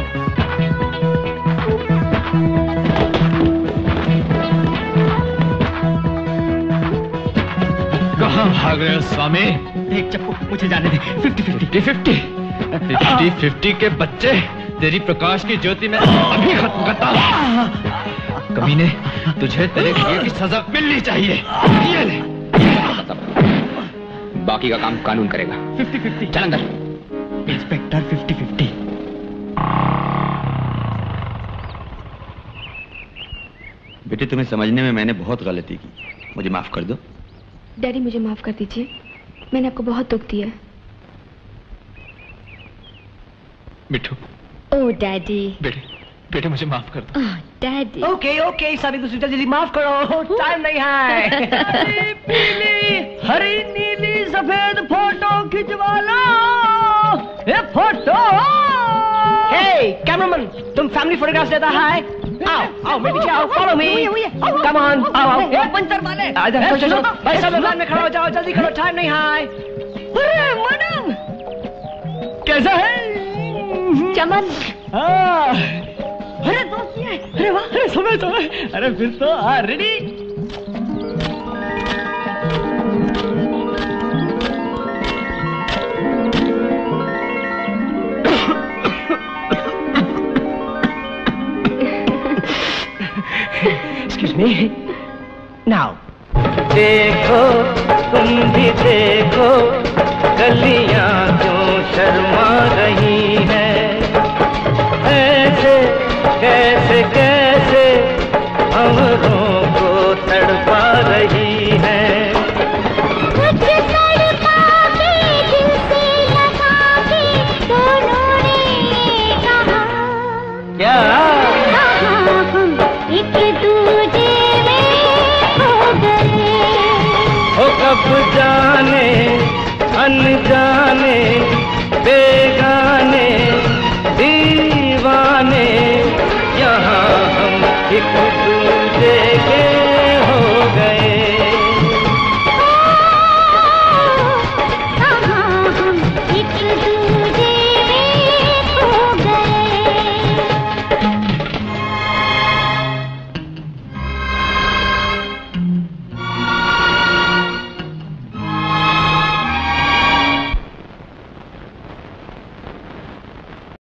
Speaker 4: कहाँ भाग रहे हो स्वामी?
Speaker 2: एक चप्पू मुझे जाने दे।
Speaker 4: 50-50 के बच्चे, तेरी प्रकाश की ज्योति में अभी खत्म करता हूँ। कमीने, तुझे तेरे किए की सजा मिलनी चाहिए। ये ले।
Speaker 14: बाकी का काम कानून करेगा।
Speaker 2: 50-50।
Speaker 14: चल अंदर।
Speaker 2: इंस्पेक्टर 50-50।
Speaker 7: बेटे, तुम्हें समझने में मैंने बहुत गलती की, मुझे माफ कर दो।
Speaker 5: डैडी मुझे माफ कर दीजिए, मैंने आपको बहुत दुख दिया।
Speaker 4: मिठू।
Speaker 6: Oh daddy.
Speaker 4: बेटे मुझे माफ कर दो।
Speaker 6: डैडी।
Speaker 8: ओके सभी दूसरी जल्दी माफ करो, टाइम नहीं है। पीली हरी नीली सफेद फोटो खिंचवा लो। ये फोटो। हे कैमरामैन, तुम फैमिली फोटोग्राफ लेता है? आओ मेरे पीछे आओ, फॉलो मी। कम ऑन, आओ। ये पंचर वाले। चलो भाई, सब लाइन में खड़ा हो जाओ, जल्दी करो, टाइम नहीं है। अरे मैडम, कैसा है?
Speaker 6: चमन।
Speaker 8: अरे दोस्त ये, अरे वाह, अरे समय। अरे फिर तो रेडी। Excuse me. Now.
Speaker 9: देखो तुम भी देखो, गलियां क्यों शर्मा रही हैं। ऐसे कैसे कैसे अमरों को तड़पा रही हैं।
Speaker 10: कुछ तड़पा के दिल से लगा के दोनों ने
Speaker 9: अनजाने